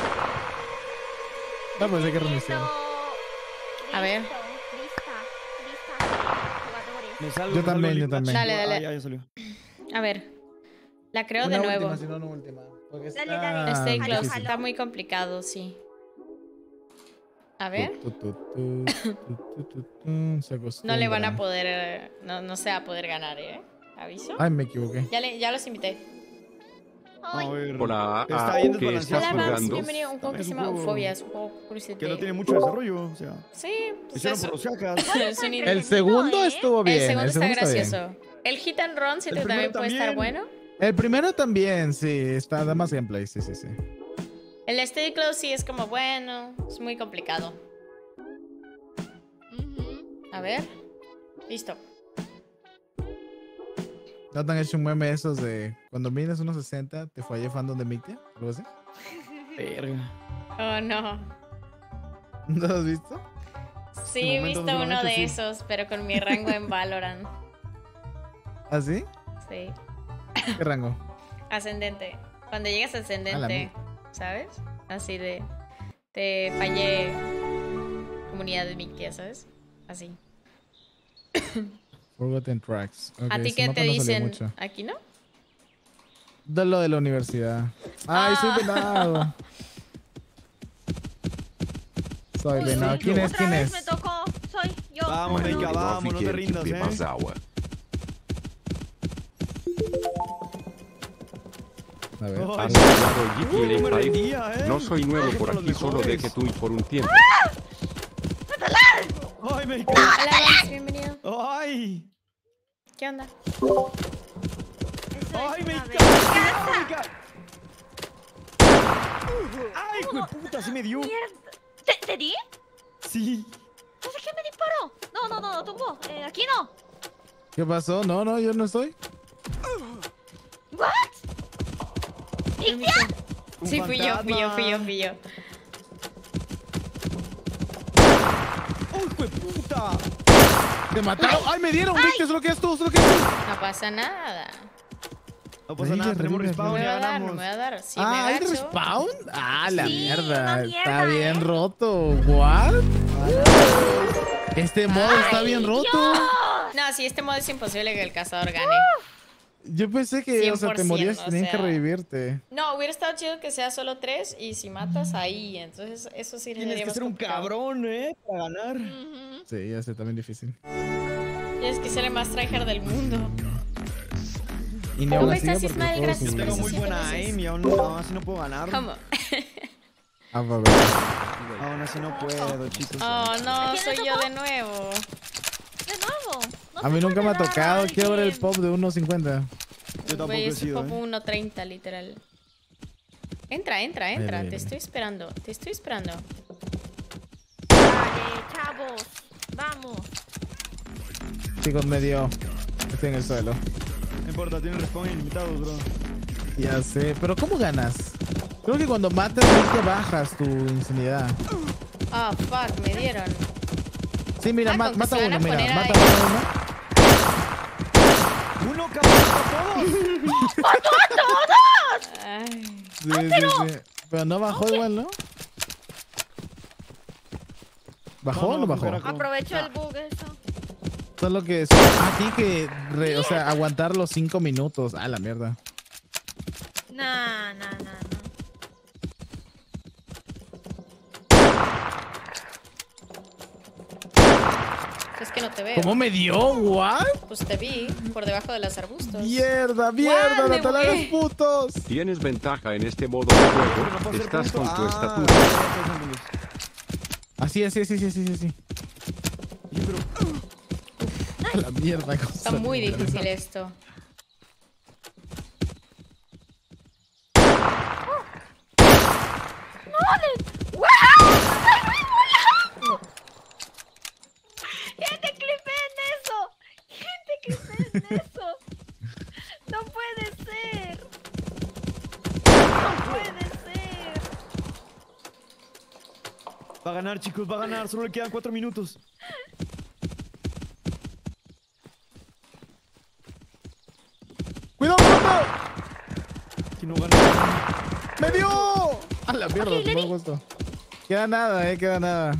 No, pues hay que reiniciar. A ver. Lista. Jugadores. Me salgo, Yo me salgo también, del yo también. Dale, dale. Ah, ya salió. A ver. La creo Una de nuevo. última, si no, una última. Porque Dale, está dale. Stay Jalo, close. jalo. Está muy complicado, sí. A ver. No le van a poder. No se va a poder ganar, ¿eh? ¿Aviso? Ay, me equivoqué. Ya los invité. A Ay, ver. Hola, Está bien ¿qué desbalanceado. estás Hola, Max. jugando? Bienvenido a un juego que Es se un llama juego Euphoria. Es un juego curioso. Que no tiene mucho desarrollo, o sea. Sí, pues Hicieron eso. por los cacas. Es un El segundo estuvo bien. El segundo está bien. gracioso. El Hit and Run siento El que también primero puede estar también. bueno. El primero también, sí. Está da más gameplay, sí. El Steady Close sí es como bueno. Es muy complicado. A ver. Listo. ¿No te han hecho un meme esos de cuando mides unos 60 te fallé fandom de Mictia? ¿Algo así? Verga. Oh, no. ¿No lo has visto? Sí, he momento, visto uno últimamente, de sí. esos, pero con mi rango en Valorant. ¿Ah, sí? Sí. ¿Qué rango? Ascendente. Cuando llegas a A la ascendente, ¿sabes? Así de... Te fallé comunidad de Mictia, ¿sabes? Así. Forgotten Tracks. ¿A Ok, ti ese qué mapa te no salió dicen? mucho. ¿Aquí no? De lo de la universidad. ¡Ay, soy Ah. venado! Soy Uy, venado. uy, ¿Quién es? otra ¿Quién vez es? me tocó. Soy yo. Vamos, Mano, Meika, no vamos, no te fiquei rindas, de ¿eh? más agua. A ver. Oh, ¿Has Uy, jugado no me GTA 5? rendía, ¿eh? No soy nuevo por Los aquí, solo mejores. deje tú y por un tiempo. Ay, Meika. Hola, Max, bienvenido. Ay. ¿Qué onda? Eso Ay, es Meika. una venganza. Meika. Ay, hijo de puta, sí me dio. Mierda. ¿Te di? Sí. No sé quién me disparó. No, tumbó. Aquí no. ¿Qué pasó? No, yo no estoy. ¿What? ¿Nictia? Un Sí, fui yo. fantasma. Uy, hijo de puta. ¡Te mataron! ¡Ay, me dieron! ¿Viste? Es lo que es tú, es lo que es tú. No pasa nada. No pasa nada, tenemos Revive, respawn No y me va a dar, ganamos. no me va a dar. Si me Ah, ¿hay agacho- respawn? Ah, la Sí, mierda. una mierda, Está bien ¿eh? roto. ¿What? Este modo está bien roto. No, si este modo es imposible que el cazador gane. Yo pensé que, o sea, te 100%, morías y o tenían que sea. revivirte. No, hubiera estado chido que sea solo 3 y si matas ahí, entonces eso sí Tienes sería que más ser un complicado. cabrón, para ganar. Ujú. Sí, ya sé, también difícil. Tienes que ser el más tryhard del mundo. Y ¿Cómo aún estás, así, porque Ismael? todos Gracias son- por Tengo eso. muy 7 buena meses. aim y aún así no puedo ganar. ¿Cómo? Ah, va, va. Aún así no puedo, chicos. Oh, no, quién soy le yo tocó? de nuevo. De nuevo. No A mí se nunca me ha puede tocado. dar Quiero ver el alguien. pop de 1.50. Yo tampoco Güey, he es sido, como 1.30, literal. Entra. Ahí, Te estoy esperando. Dale, chavos. Vamos. Chicos, me dio. Estoy en el suelo. No importa, tienen respawn ilimitados, bro. Ya sé. Pero ¿cómo ganas? Creo que cuando matas es que bajas tu insanidad. Ah, fuck, me dieron. Sí, mira, Ah, con que mata se van a uno, mira. poner Mata ahí. uno. ¡Uno, cabrón, a todos! ¡Mató a todos! Sí, sí. Pero no bajó igual, ¿no? ¿Bajó o no bajó? Aprovecho el bug eso. Solo que... Aquí que... o sea, aguantar los 5 minutos. Ah, la mierda. No. Es que no te veo. ¿Cómo me dio? ¿What? Pues te vi por debajo de los arbustos. ¡Mierda, mierda! Guau, ¡La talaga me los putos! Tienes ventaja en este modo de juego. Estás con tu estatura. Así. A la mierda, cosa. Está muy difícil esto. ¿Quién te clipea en eso? No puede ser. Va a ganar, chicos, va a ganar. Solo le quedan 4 minutos. ¡Cuidado! Que no gana. ¡Me dio! ¡A la mierda! Ok, No me gusto. Queda nada, queda nada.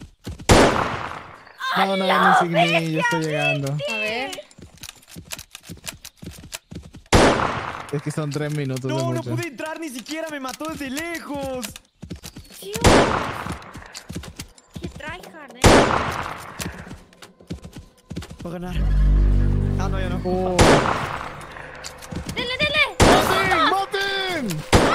No, Insignia, yo estoy llegando. A ver. Es que son 3 minutos de No, no mucho. pude entrar ni siquiera. Me mató desde lejos. Dios. Qué tryhard, Va a ganar. Ah, no, ya no. Oh. ¡Dele! ¡Maten!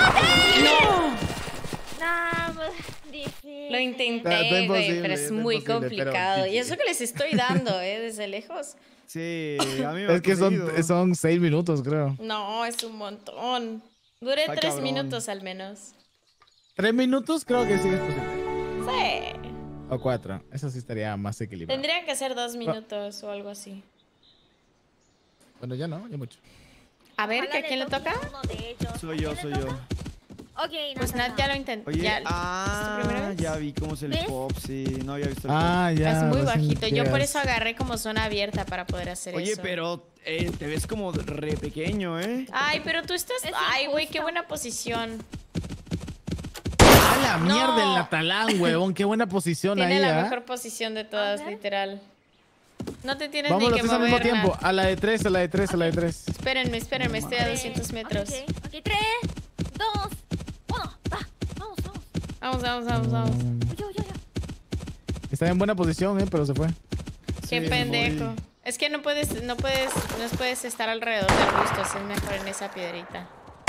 Difícil. Lo Está intenté, imposible, güey, pero es está muy imposible, complicado. pero- Y eso que les estoy dando, desde lejos. Sí, a mí me Es que son 6 minutos, creo. No, es un montón. Duré Ay, 3 cabrón. minutos al menos. 3 minutos creo que sí es posible. Sí. O 4. Eso sí estaría más equilibrado. Tendrían que ser 2 minutos o algo así. Bueno, ya no, ya mucho. A ver, ¿que a quién le toca? Soy yo. Ok, Pues Nat ya lo intentó. Oye, ¿Es tu primera vez? ya vi cómo es el ¿Ves? pop, sí. No había visto el pop. Ah, ya. Es muy recién bajito. Yo por llegas. eso agarré como zona abierta para poder hacer Oye, eso. pero te ves como re pequeño, ¿eh? Ay, pero tú estás... Es Ay, güey, qué injusto. buena posición. ¡A la mierda No. el Natalán, huevón! ¡Qué buena posición Tiene ahí, la ¿ah? mejor posición de todas, A ver. literal. No te tienes Vamos ni los que tres al mover, mismo tiempo. Nat. A la de 3, a la de 3, a la de 3. Espérenme, estoy a 200 metros. Ok, 3, 2, 1. Vamos. Yo. Está en buena posición, pero se fue. Qué Sí, pendejo. morí. Es que no puedes estar alrededor de arbustos, es mejor en esa piedrita.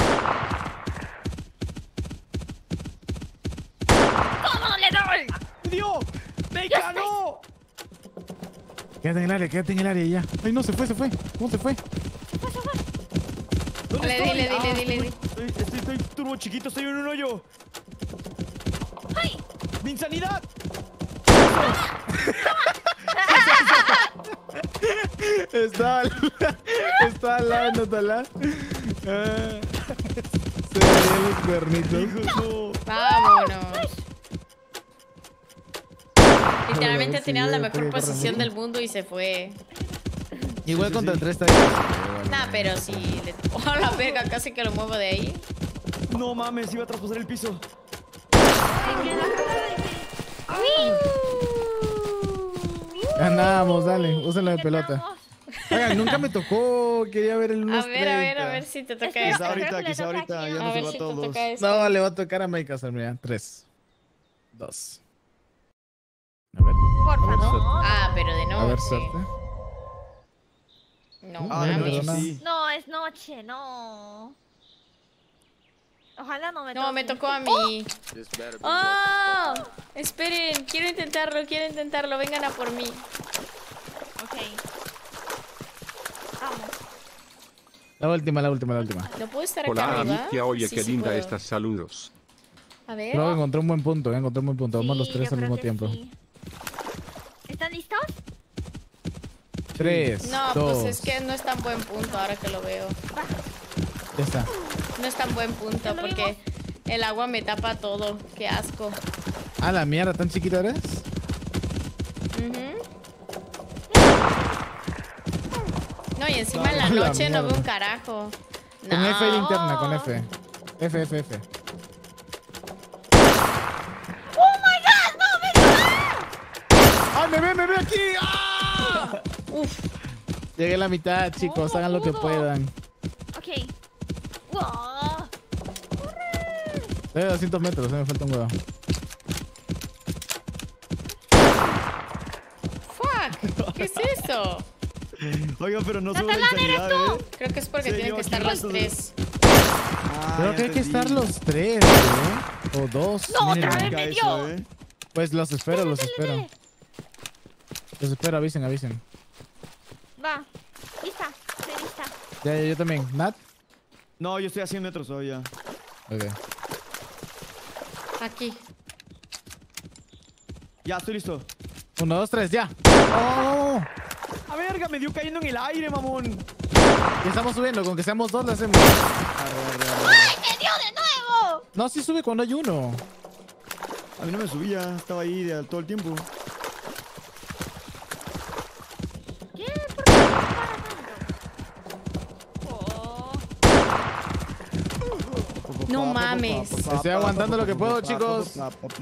¿Cómo no le doy? ¡Dio! ¡Me ganó! Quédate en el área ya. Ay, no, se fue. ¿Cómo se fue? ¿Dónde Dile, estoy? dile. Estoy turbo chiquito, estoy en un hoyo. ¡Ay! ¡Mi insanidad! Está al lado, Natalán. Ah, se veían los cuernitos. Hijos, no. Vámonos. Literalmente Sí, tenía la güey, mejor porque posición corren del mundo y se fue. Igual Sí, contra sí. 3 está difícil. Nah, pero si le... ¡Oh, la verga! Casi que lo muevo de ahí. No mames, iba a traspasar el piso. Ganamos, dale. Úsenlo de pelota. Oigan, nunca me tocó. Quería ver el 1. A ver si te toca que esto. Quizá ahorita, ya A nos ver va a si te todos. toca esto. No, le va a tocar a Mike hacer, mira. 3, 2. A ver. Por A ver, favor. Ah, pero de A noche. ver, suerte. No, Ay, Bueno, mames. perdona. sí. No, es noche, no. Ojalá no me toque. No, me tocó a mí. ¡Oh! Esperen, quiero intentarlo. Vengan a por mí. Ok. Vamos. La última. ¿No puedo estar acá Hola, arriba? Amicia, oye, Sí, qué sí linda puedo. estas saludos. A ver. Creo que encontré un buen punto, Vamos los Sí, 3 yo al creo mismo que tiempo. sí. ¿Están listos? 3, No, 2. pues es que no es tan buen punto ahora que lo veo. Ya está. No es tan buen punto Ya lo porque el agua me tapa todo. Qué asco. Ah, la mierda, ¿tan chiquita eres? Ujú. No, y encima en la La noche no mierda. veo un carajo. Con No. F linterna, con F. F. aquí! ¡Ah! Uf. Llegué a la mitad, chicos. Hagan lo que pudo. puedan. Ok. ¡Wow! Estoy a 200 metros, me falta un huevo. Fuck. ¿Qué es eso? Oiga, pero no sube la ¡Catalán, eres insanidad, tú! Creo que es porque Sí, tienen yo que aquí estar los paso. 3. Ah, Creo ya que hay que entendí. estar los 3, ¿eh? O 2. No, otra mínimo. vez. Nunca me eso, dio. Pues los espero, los Dale, espero. dale. Los espero, avisen, avisen. Va. Lista. Estoy lista. Ya, yo también. ¿Nat? No, yo estoy a 100 metros todavía. Ok. Aquí. Ya, estoy listo. 1, 2, 3, ya. ¡Oh! ¡A verga! Me dio cayendo en el aire, mamón. Ya estamos subiendo, con que seamos 2 lo hacemos. ¡Ay, me dio de nuevo! No, sí sube cuando hay uno. A mí no me subía, estaba ahí todo el tiempo. ¿Qué? ¿Por qué me dispara tanto? Oh. No mames. Estoy aguantando lo que puedo, chicos.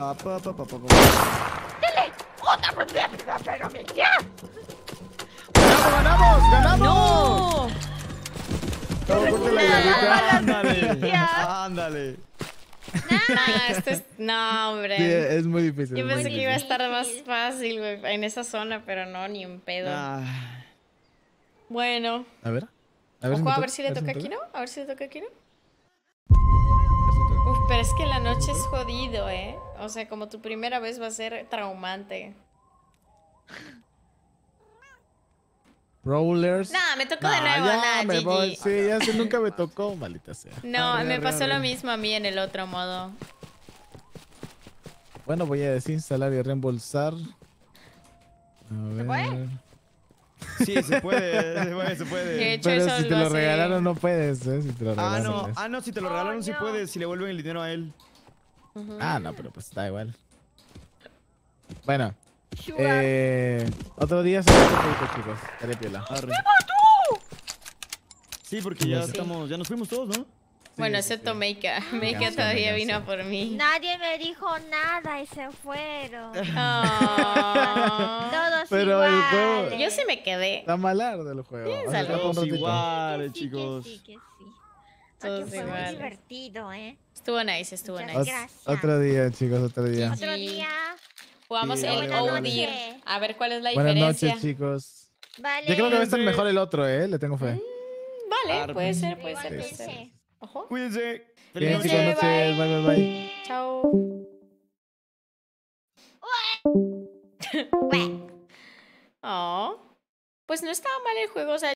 ¡Ganamos, ganamos! ¡No! Todo corte la llavita. Ándale. Ya. Ándale. Nah, esto es... No, hombre. Sí, es muy difícil. Yo es muy pensé que iba a difícil. estar más fácil, güey, en esa zona, pero no, ni un pedo. Ah, A Bueno. ver. A ver, Ojo, me a toca, ver si le me toca toca. aquí, ¿no? A ver si le toca aquí, ¿no? Uf, pero es que la noche es jodido, ¿eh? O sea, como tu primera vez va a ser traumante. Brawlers. Nah, me tocó de Nah, nuevo, ya nah, me GG. voy. Sí, ya se nunca me tocó, maldita sea. No, Arre, me arre, pasó lo arre. mismo a mí en el otro modo. Bueno, voy a desinstalar y reembolsar. A ver. puede? sí, se puede, se De puede. hecho, Pero eso si te lo lo hace- regalaron no puedes, ¿eh? Si te lo Ah, regalaron. no. Ah, no, si te lo regalaron sí no. puedes, si le vuelven el dinero a él. Ujú. Ah, no, pero pues da igual. Bueno, Sure. otro día se va a hacer poquito, chicos. Estaré piola. Arre. Sí, porque ya Sí. estamos, ya nos fuimos todos, ¿no? Bueno, sí, excepto sí. Meika. Meika cansó, todavía me vino cansó. por mí. Nadie me dijo nada y se fueron. Ah. Todos Pero el iguales. juego- Yo sí me quedé. Está malardo el juego. Piénsalo. Vamos a jugar un Todos ratito. iguales, Que sí, chicos. Que sí, que sí. Todos Porque fue muy iguales. divertido, ¿eh? Estuvo nice, estuvo Muchas nice. gracias. Otro día, chicos, otro día. Otro Sí. día. Jugamos Sí, el vale, vale, vale. Odir. A ver cuál es la Buenas diferencia. noches, chicos. Vale. Yo creo que va a estar mejor el otro, ¿eh? Le tengo fe. Vale, Arre. puede ser, puede ser, puede Igualmente. ser. Ojo. Cuídense. Bien, noche, chicos, noches. Bye, bye, bye. Chao. Bueno. Oh. Pues no estaba mal el juego, o sea,